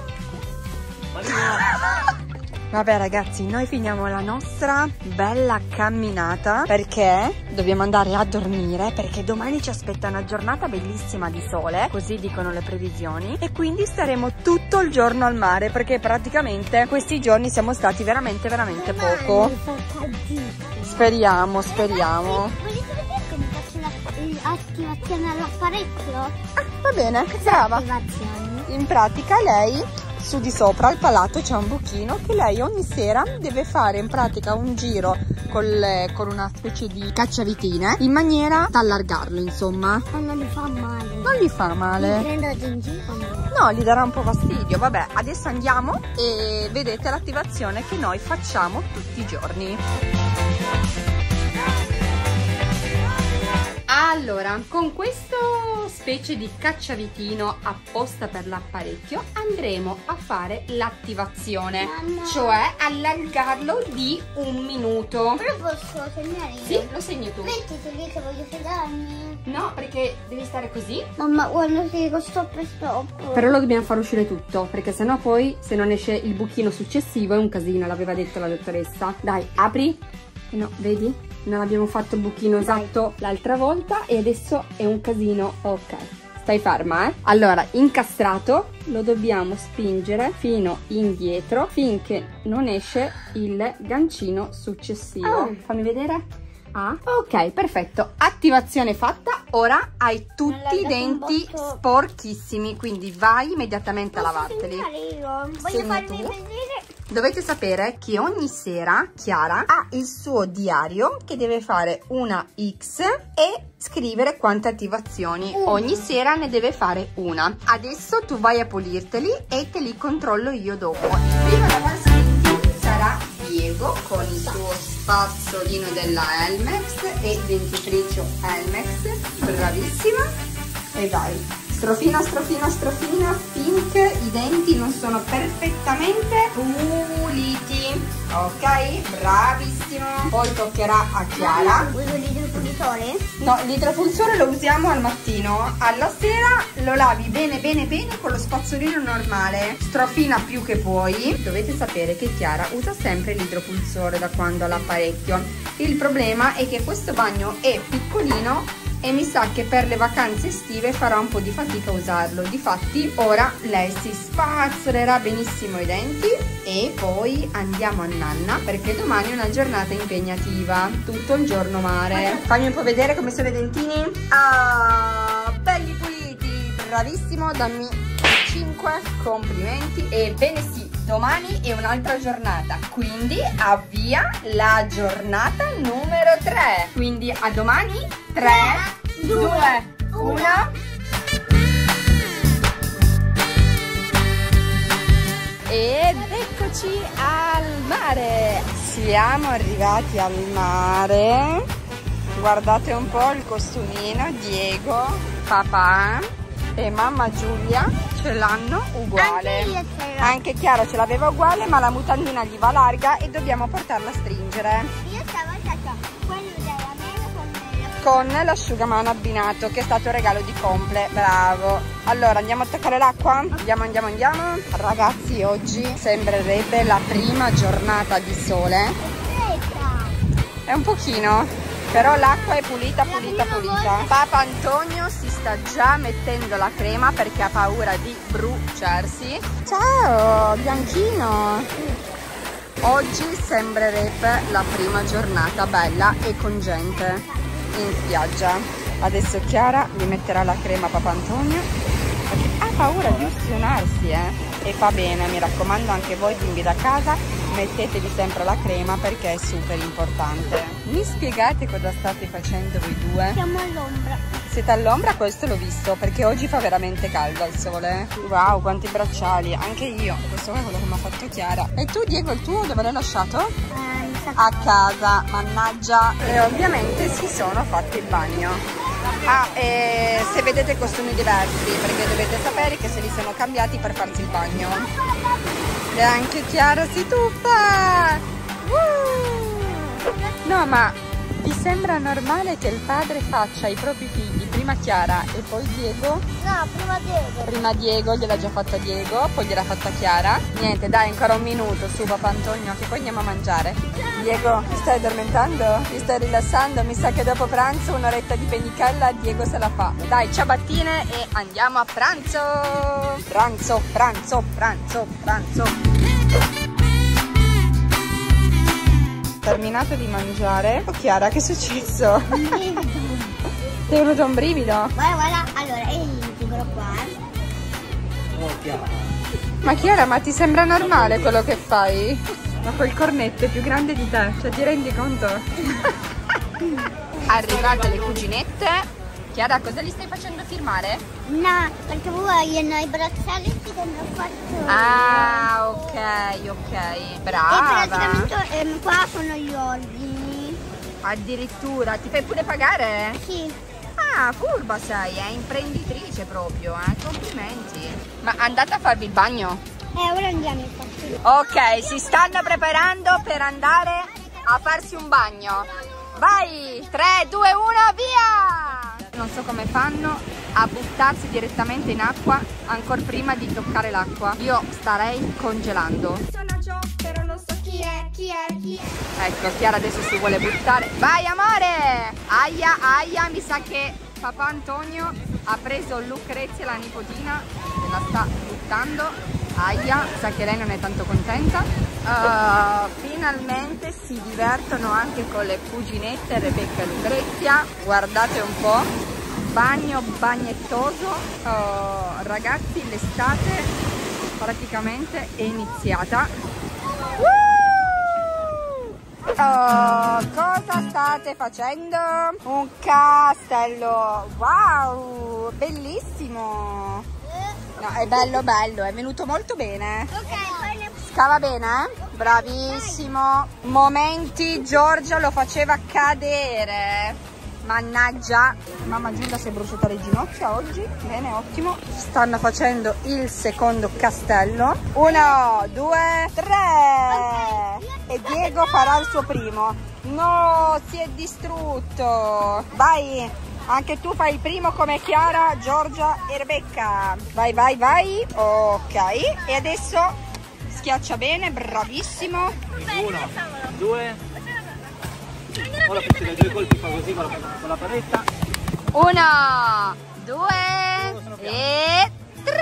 Vabbè ragazzi, noi finiamo la nostra bella camminata perché dobbiamo andare a dormire, perché domani ci aspetta una giornata bellissima di sole, così dicono le previsioni, e quindi staremo tutto il giorno al mare perché praticamente questi giorni siamo stati veramente poco. Speriamo. Volete vedere come faccio l'attivazione all'apparecchio? Va bene, brava. Attivazione. In pratica lei su di sopra al palato c'è un buchino che lei ogni sera deve fare in pratica un giro con una specie di cacciavitine in maniera da allargarlo, insomma. Ma non mi fa male. Non gli fa Mi male. prendo la gengiva. No, gli darà un po' fastidio. Vabbè, adesso andiamo e vedete l'attivazione che noi facciamo tutti i giorni. Allora, con questo specie di cacciavitino apposta per l'apparecchio andremo a fare l'attivazione, Mamma. cioè allargarlo di 1 minuto. Però posso segnare io? Sì, lo segni tu. Mettiti lì che voglio fidarmi. No, perché devi stare così. Mamma, guarda che dico stop e stop. Però lo dobbiamo far uscire tutto, perché sennò poi se non esce il buchino successivo è un casino, l'aveva detto la dottoressa. Dai, apri. No, vedi? Non abbiamo fatto il buchino esatto l'altra volta e adesso è un casino. Ok, stai ferma, Allora, incastrato lo dobbiamo spingere fino indietro finché non esce il gancino successivo. Fammi vedere. Ah, ok, perfetto. Attivazione fatta. Ora hai tutti i denti sporchissimi, quindi vai immediatamente a lavarteli. Voglio Segni farvi tu. vedere. Dovete sapere che ogni sera Chiara ha il suo diario che deve fare una X e scrivere quante attivazioni. Ogni sera ne deve fare una. Adesso tu vai a pulirteli e te li controllo io dopo. Il primo lavarsi i denti sarà Diego con il suo spazzolino della Elmex e dentifricio Elmex. Bravissima. E vai. Strofina, finché i denti non sono perfettamente puliti. Ok, bravissimo. Poi toccherà a Chiara. Uso l'idropulitore? No, l'idropulsore lo usiamo al mattino. Alla sera lo lavi bene con lo spazzolino normale. Strofina più che puoi. Dovete sapere che Chiara usa sempre l'idropulsore da quando ha l'apparecchio. Il problema è che questo bagno è piccolino e mi sa che per le vacanze estive farà un po' di fatica a usarlo. Difatti ora lei si spazzolerà benissimo i denti e poi andiamo a nanna perché domani è una giornata impegnativa, tutto il giorno mare. Fammi un po' vedere come sono i dentini. Ah, belli puliti, bravissimo, dammi 5 complimenti. Ebbene sì, domani è un'altra giornata, quindi avvia la giornata numero 3. Quindi a domani. 3, 2, 1. Ed eccoci al mare. Siamo arrivati al mare. Guardate un po' il costumino. Diego, papà e mamma Giulia ce l'hanno uguale. Anche io ce l'ho. Anche Chiara ce l'aveva uguale, ma la mutandina gli va larga e dobbiamo portarla a stringere. Io stavolta ho quello della mela Con l'asciugamano abbinato, che è stato un regalo di comple. Bravo. Allora andiamo a toccare l'acqua? Andiamo. Ragazzi, oggi sembrerebbe la prima giornata di sole. È un pochino, però l'acqua è pulita. Papa Antonio si sta già mettendo la crema perché ha paura di bruciarsi. Ciao bianchino. Oggi sembrerebbe la prima giornata bella e con gente in spiaggia. Adesso Chiara gli metterà la crema a Papa Antonio perché ha paura di ustionarsi, e fa bene. Mi raccomando, anche voi bimbi da casa, mettetevi sempre la crema perché è super importante. Mi spiegate cosa state facendo voi due? Siamo all'ombra. Siete all'ombra? Questo l'ho visto perché oggi fa veramente caldo al sole. Wow, quanti bracciali. Anche io. Questo è quello che mi ha fatto Chiara. E tu Diego, il tuo dove l'hai lasciato? A casa, mannaggia. E ovviamente si sono fatti il bagno. Se vedete costumi diversi, perché dovete sapere che se li sono cambiati per farsi il bagno. E anche Chiara si tuffa. No, ma vi sembra normale che il padre faccia i propri figli prima Chiara e poi Diego? No, prima Diego. Prima Diego, gliel'ha già fatta Diego, poi gliel'ha fatta Chiara. Niente, dai, ancora un minuto su Papa Antonio che poi andiamo a mangiare. Diego, ti stai addormentando? Ti stai rilassando? Mi sa che dopo pranzo un'oretta di pennichella Diego se la fa. Dai, ciabattine e andiamo a pranzo! Pranzo! Terminato di mangiare. Oh Chiara, che è successo? Ti è venuto un brivido? Guarda, allora, eccolo qua. Ma Chiara, ma ti sembra normale quello che fai? Ma quel cornetto è più grande di te, cioè ti rendi conto? Arrivate le cuginette. Chiara, cosa li stai facendo firmare? No, perché vogliono i braccialetti che mi ho fatto. Ah, ok, brava. E praticamente qua sono gli ordini. Addirittura, ti fai pure pagare? Sì. Ah, furba sei, è imprenditrice proprio, complimenti. Ma andate a farvi il bagno? Ora andiamo infatti. Ok, si stanno preparando per andare a farsi un bagno. Vai, 3, 2, 1, via! Non so come fanno a buttarsi direttamente in acqua ancora prima di toccare l'acqua. Io starei congelando. Sono Gio, però non so chi è. Ecco, Chiara adesso si vuole buttare. Vai amore! Aia, mi sa che Papa Antonio ha preso Lucrezia, la nipotina, e la sta buttando. Aia, sa che lei non è tanto contenta. Finalmente si divertono anche con le cuginette Rebecca e Lucrezia. Guardate un po', bagno bagnettoso. Ragazzi, l'estate praticamente è iniziata. Cosa state facendo? Un castello. Wow, bellissimo. No, è bello, è venuto molto bene. Scava bene? Bravissimo. Momenti, Giorgia lo faceva cadere. Mannaggia. Mamma Giulia si è bruciata le ginocchia oggi. Bene, ottimo. Stanno facendo il secondo castello. 1, 2, 3. E Diego farà il suo primo. No, si è distrutto. Vai. Anche tu fai il primo come Chiara, Giorgia e Rebecca. Vai. Ok. E adesso schiaccia bene, bravissimo. 1, 2. Ora faccio dai 2 colpi, fa così con la paletta. 1, 2 e 3.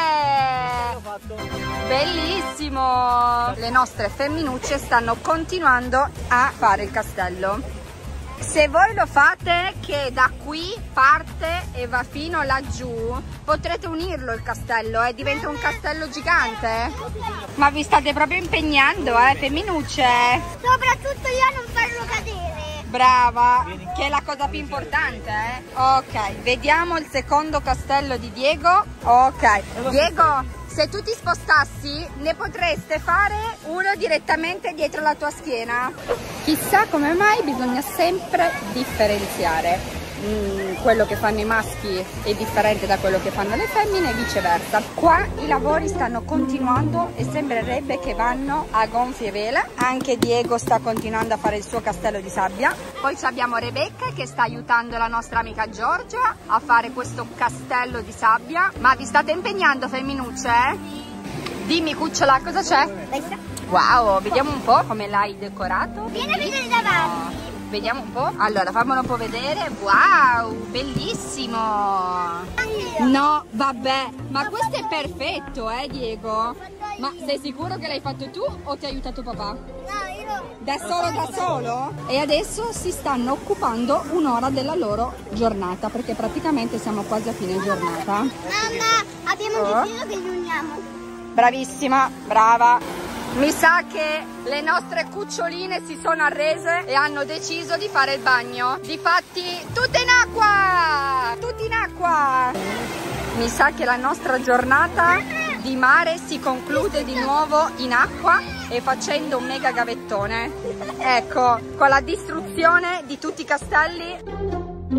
Bellissimo! Le nostre femminucce stanno continuando a fare il castello. Se voi lo fate, che da qui parte e va fino laggiù, potrete unirlo il castello, diventa un castello gigante. Ma vi state proprio impegnando, femminucce? Soprattutto io a non farlo cadere. Brava, che è la cosa più importante, Ok, vediamo il secondo castello di Diego. Ok, Diego, se tu ti spostassi, ne potreste fare uno direttamente dietro la tua schiena. Chissà come mai bisogna sempre differenziare. Quello che fanno i maschi è differente da quello che fanno le femmine e viceversa. Qua i lavori stanno continuando e sembrerebbe che vanno a gonfie vele. Anche Diego sta continuando a fare il suo castello di sabbia. Poi abbiamo Rebecca che sta aiutando la nostra amica Giorgia a fare questo castello di sabbia. Ma vi state impegnando, femminucce? Dimmi, cucciola, cosa c'è? Wow, vediamo un po' come l'hai decorato. Vieni a vedere davanti. Vediamo un po'. Allora, fammelo un po' vedere. Wow, bellissimo. No, vabbè, ma questo è perfetto, Diego? Ma sei sicuro che l'hai fatto tu o ti ha aiutato papà? No, io. Da solo? E adesso si stanno occupando un'ora della loro giornata, perché praticamente siamo quasi a fine giornata. Mamma, abbiamo deciso che li uniamo. Bravissima, brava. Mi sa che le nostre cuccioline si sono arrese e hanno deciso di fare il bagno. Difatti, tutte in acqua! Tutti in acqua! Mi sa che la nostra giornata di mare si conclude di nuovo in acqua e facendo un mega gavettone. Ecco, con la distruzione di tutti i castelli.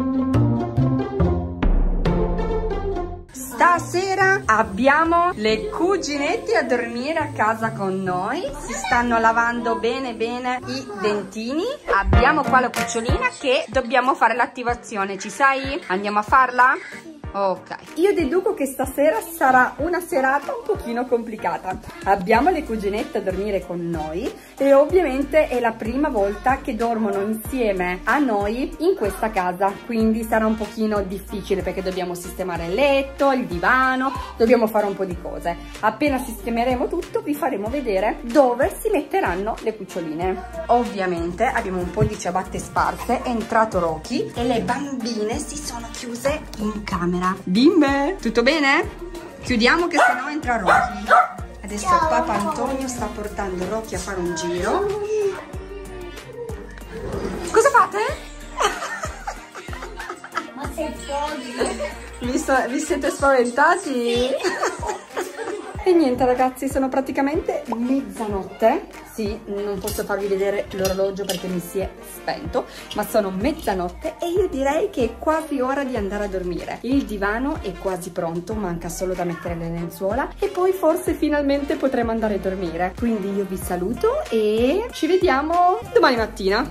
Stasera abbiamo le cuginetti a dormire a casa con noi. Si stanno lavando bene i dentini. Abbiamo qua la cucciolina che dobbiamo fare l'attivazione. Ci sei? Andiamo a farla? Ok, io deduco che stasera sarà una serata un pochino complicata. Abbiamo le cuginette a dormire con noi e ovviamente è la prima volta che dormono insieme a noi in questa casa, quindi sarà un pochino difficile perché dobbiamo sistemare il letto, il divano, dobbiamo fare un po' di cose. Appena sistemeremo tutto vi faremo vedere dove si metteranno le cuccioline. Ovviamente abbiamo un po' di ciabatte sparse, è entrato Rocky e le bambine si sono chiuse in camera. Bimbe, tutto bene? Chiudiamo che sennò entra Rocky. Adesso papà Antonio sta portando Rocky a fare un giro. Cosa fate? Ma sei fuori. Vi siete spaventati? E niente ragazzi, sono praticamente mezzanotte. Sì, non posso farvi vedere l'orologio perché mi si è spento, ma sono mezzanotte e io direi che è quasi ora di andare a dormire. Il divano è quasi pronto, manca solo da mettere le lenzuola e poi forse finalmente potremo andare a dormire. Quindi io vi saluto e ci vediamo domani mattina.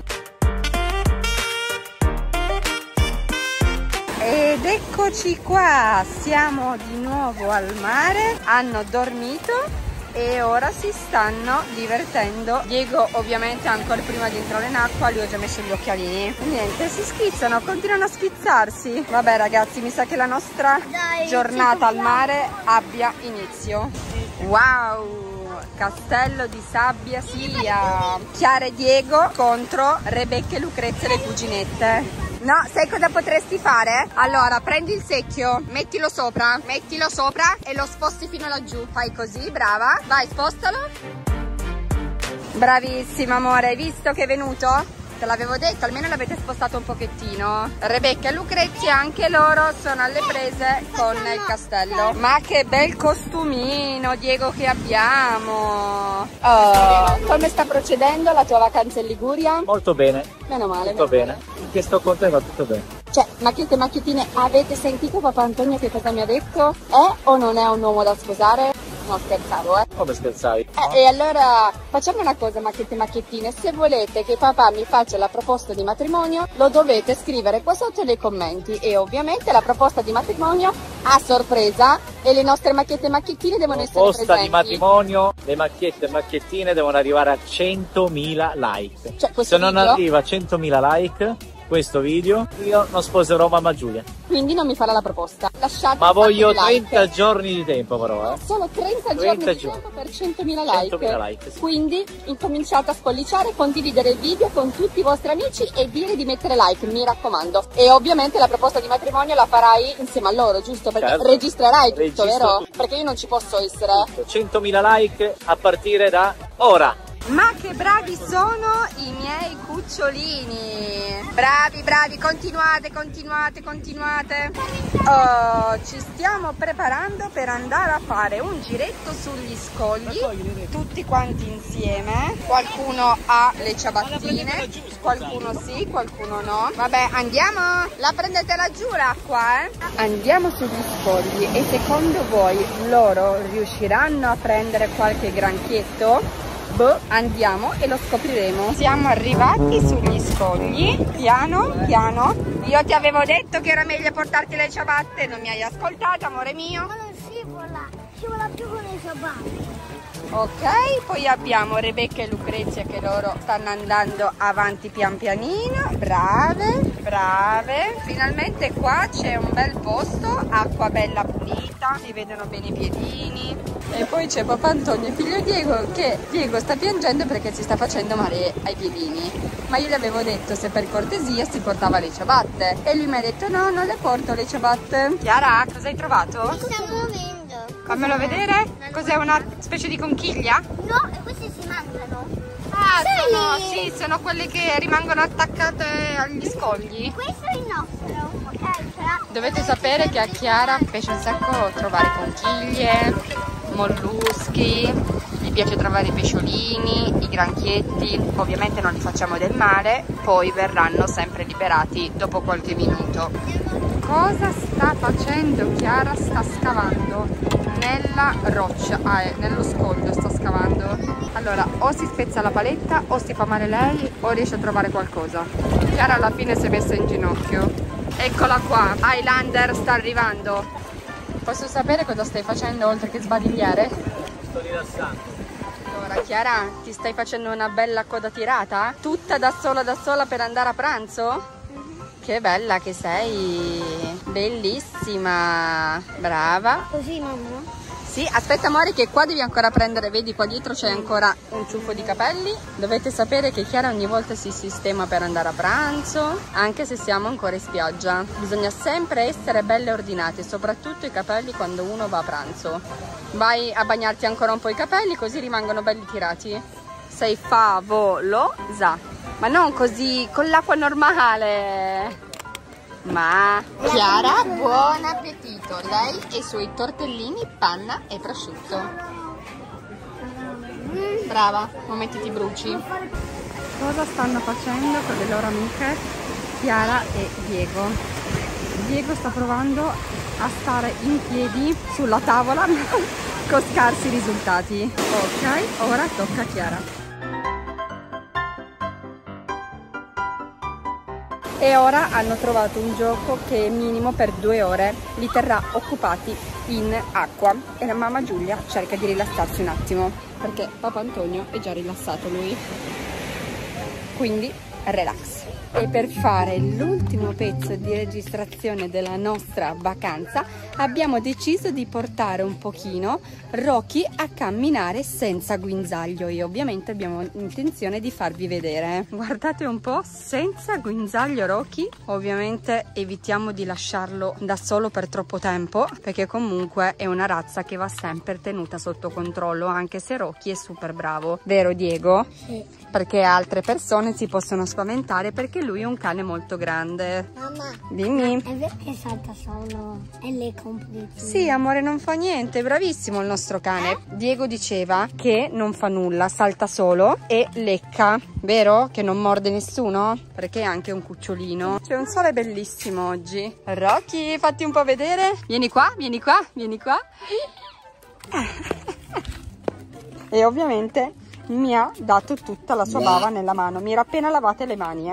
Ed eccoci qua, siamo di nuovo al mare, hanno dormito e ora si stanno divertendo. Diego ovviamente ancora prima di entrare in acqua, lui ha già messo gli occhialini. E niente, si schizzano, continuano a schizzarsi. Vabbè ragazzi, mi sa che la nostra giornata al mare abbia inizio. Wow! Castello di sabbia sia Chiara e Diego contro Rebecca e Lucrezia, le cuginette. No, sai cosa potresti fare? Allora, prendi il secchio, mettilo sopra e lo sposti fino laggiù. Fai così, brava. Vai, spostalo. Bravissima, amore. Hai visto che è venuto? Te l'avevo detto, almeno l'avete spostato un pochettino. Rebecca e Lucrezia, anche loro sono alle prese con il castello. Ma che bel costumino, Diego, che abbiamo. Oh, come sta procedendo la tua vacanza in Liguria? Molto bene. Meno male. Tutto bene. Che sto con te va tutto bene. Cioè, macchiettine, avete sentito papà Antonio che cosa mi ha detto? È o non è un uomo da sposare? No, scherzavo, Come scherzavi? E allora facciamo una cosa, macchiettine, se volete che papà mi faccia la proposta di matrimonio, lo dovete scrivere qua sotto nei commenti e ovviamente la proposta di matrimonio a sorpresa e le nostre macchiettine devono essere presenti. Proposta di matrimonio, le macchiettine devono arrivare a 100.000 like. Cioè, se non arriva a 100.000 like questo video, io non sposerò mamma Giulia. quindi non mi farà la proposta. Lasciate Ma voglio un sacco di 30 like. giorni di tempo però, Solo 30 giorni di tempo per 100.000 like. 100.000 like, sì. Quindi incominciate a spolliciare, condividere il video con tutti i vostri amici e dire di mettere like, mi raccomando. E ovviamente la proposta di matrimonio la farai insieme a loro, giusto? Perché Certo. registrerai tutto, Registro vero? tutto. Perché io non ci posso essere. 100.000 like a partire da ora. Ma che bravi sono i miei cucciolini! Bravi, bravi, continuate, continuate, continuate. Oh, ci stiamo preparando per andare a fare un giretto sugli scogli, tutti quanti insieme. Qualcuno ha le ciabattine, qualcuno sì, qualcuno no. Vabbè, andiamo? La prendete laggiù l'acqua, eh? Andiamo sugli scogli e secondo voi loro riusciranno a prendere qualche granchietto? Boh, andiamo e lo scopriremo. Siamo arrivati sugli scogli, piano piano. Io ti avevo detto che era meglio portarti le ciabatte, non mi hai ascoltato, amore mio. Ma non scivola più con le ciabatte. Ok, poi abbiamo Rebecca e Lucrezia che loro stanno andando avanti pian pianino. Brave, brave. Finalmente qua c'è un bel posto, acqua bella pulita, si vedono bene i piedini. E poi c'è papà Antonio e figlio Diego, che Diego sta piangendo perché si sta facendo male ai piedini. Ma io gli avevo detto se per cortesia si portava le ciabatte. E lui mi ha detto no, non le porto le ciabatte. Chiara, cosa hai trovato? Stiamo muovendo. Fammelo vedere. Cos'è, una specie di conchiglia? No, e questi si mangiano. Ah, sono quelle che rimangono attaccate agli scogli. Questo è il nostro, ok? Dovete sapere che a Chiara piace un sacco trovare conchiglie, molluschi, gli piace trovare i pesciolini, i granchietti. Ovviamente non li facciamo del male, poi verranno sempre liberati dopo qualche minuto. Cosa sta facendo Chiara? Sta scavando nella roccia, nello scoglio sta scavando. Allora, o si spezza la paletta, o si fa male lei, o riesce a trovare qualcosa. Chiara alla fine si è messa in ginocchio. Eccola qua, Highlander sta arrivando. Posso sapere cosa stai facendo oltre che sbadigliare? Sto rilassando. Allora, Chiara, ti stai facendo una bella coda tirata? Tutta da sola per andare a pranzo? Che bella che sei! Bellissima! Brava! Così, mamma? Sì, aspetta amore che qua devi ancora prendere, vedi qua dietro c'è ancora un ciuffo di capelli. Dovete sapere che Chiara ogni volta si sistema per andare a pranzo, anche se siamo ancora in spiaggia. Bisogna sempre essere belle ordinate, soprattutto i capelli quando uno va a pranzo. Vai a bagnarti ancora un po' i capelli così rimangono belli tirati. Sei favolosa, ma non così con l'acqua normale. Ma Chiara, buon appetito! Lei e i suoi tortellini, panna e prosciutto. Brava, momenti ti bruci. Cosa stanno facendo con le loro amiche Chiara e Diego? Diego sta provando a stare in piedi sulla tavola con scarsi risultati. Ok, ora tocca a Chiara. E ora hanno trovato un gioco che è minimo per 2 ore, li terrà occupati in acqua e la mamma Giulia cerca di rilassarsi un attimo perché papà Antonio è già rilassato lui, quindi relax. E per fare l'ultimo pezzo di registrazione della nostra vacanza abbiamo deciso di portare un pochino Rocky a camminare senza guinzaglio e ovviamente abbiamo intenzione di farvi vedere. Guardate un po', senza guinzaglio Rocky. Ovviamente evitiamo di lasciarlo da solo per troppo tempo perché comunque è una razza che va sempre tenuta sotto controllo, anche se Rocky è super bravo, vero Diego? Sì. Perché altre persone si possono spaventare perché lui è un cane molto grande. Mamma, Dimmi. è vero che salta solo e le compri? Sì amore, non fa niente, è bravissimo il nostro cane. Diego diceva che non fa nulla, salta solo e lecca, vero? Che non morde nessuno? Perché è anche un cucciolino. C'è un sole bellissimo oggi. Rocky, fatti un po' vedere. Vieni qua, vieni qua, vieni qua. E ovviamente mi ha dato tutta la sua bava nella mano. Mi era appena lavate le mani,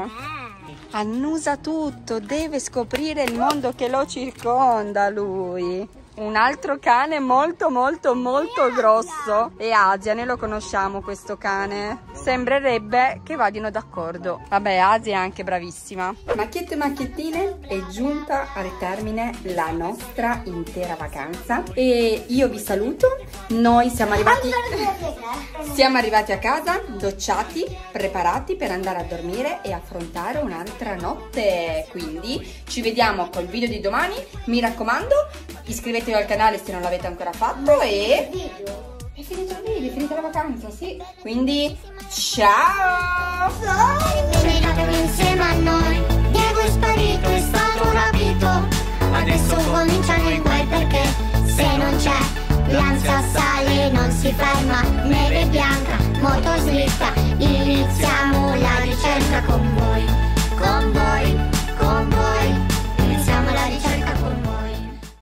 annusa tutto, deve scoprire il mondo che lo circonda lui. un altro cane molto grosso. E Asia, ne lo conosciamo questo cane? Sembrerebbe che vadino d'accordo. Vabbè, Asia è anche bravissima. Macchiette e macchiettine, è giunta al termine la nostra intera vacanza e io vi saluto. Noi siamo arrivati a casa, docciati, preparati per andare a dormire e affrontare un'altra notte. Quindi ci vediamo col video di domani. Mi raccomando, iscrivetevi al canale se non l'avete ancora fatto e... È finito il video, è finita la vacanza, sì. Quindi, ciao! Venite insieme a noi. Diego è sparito, è stato rapito. Adesso cominciano i guai perché se non c'è l'ansia sale, non si ferma. Neve bianca, moto slitta. Iniziamo la ricerca con voi.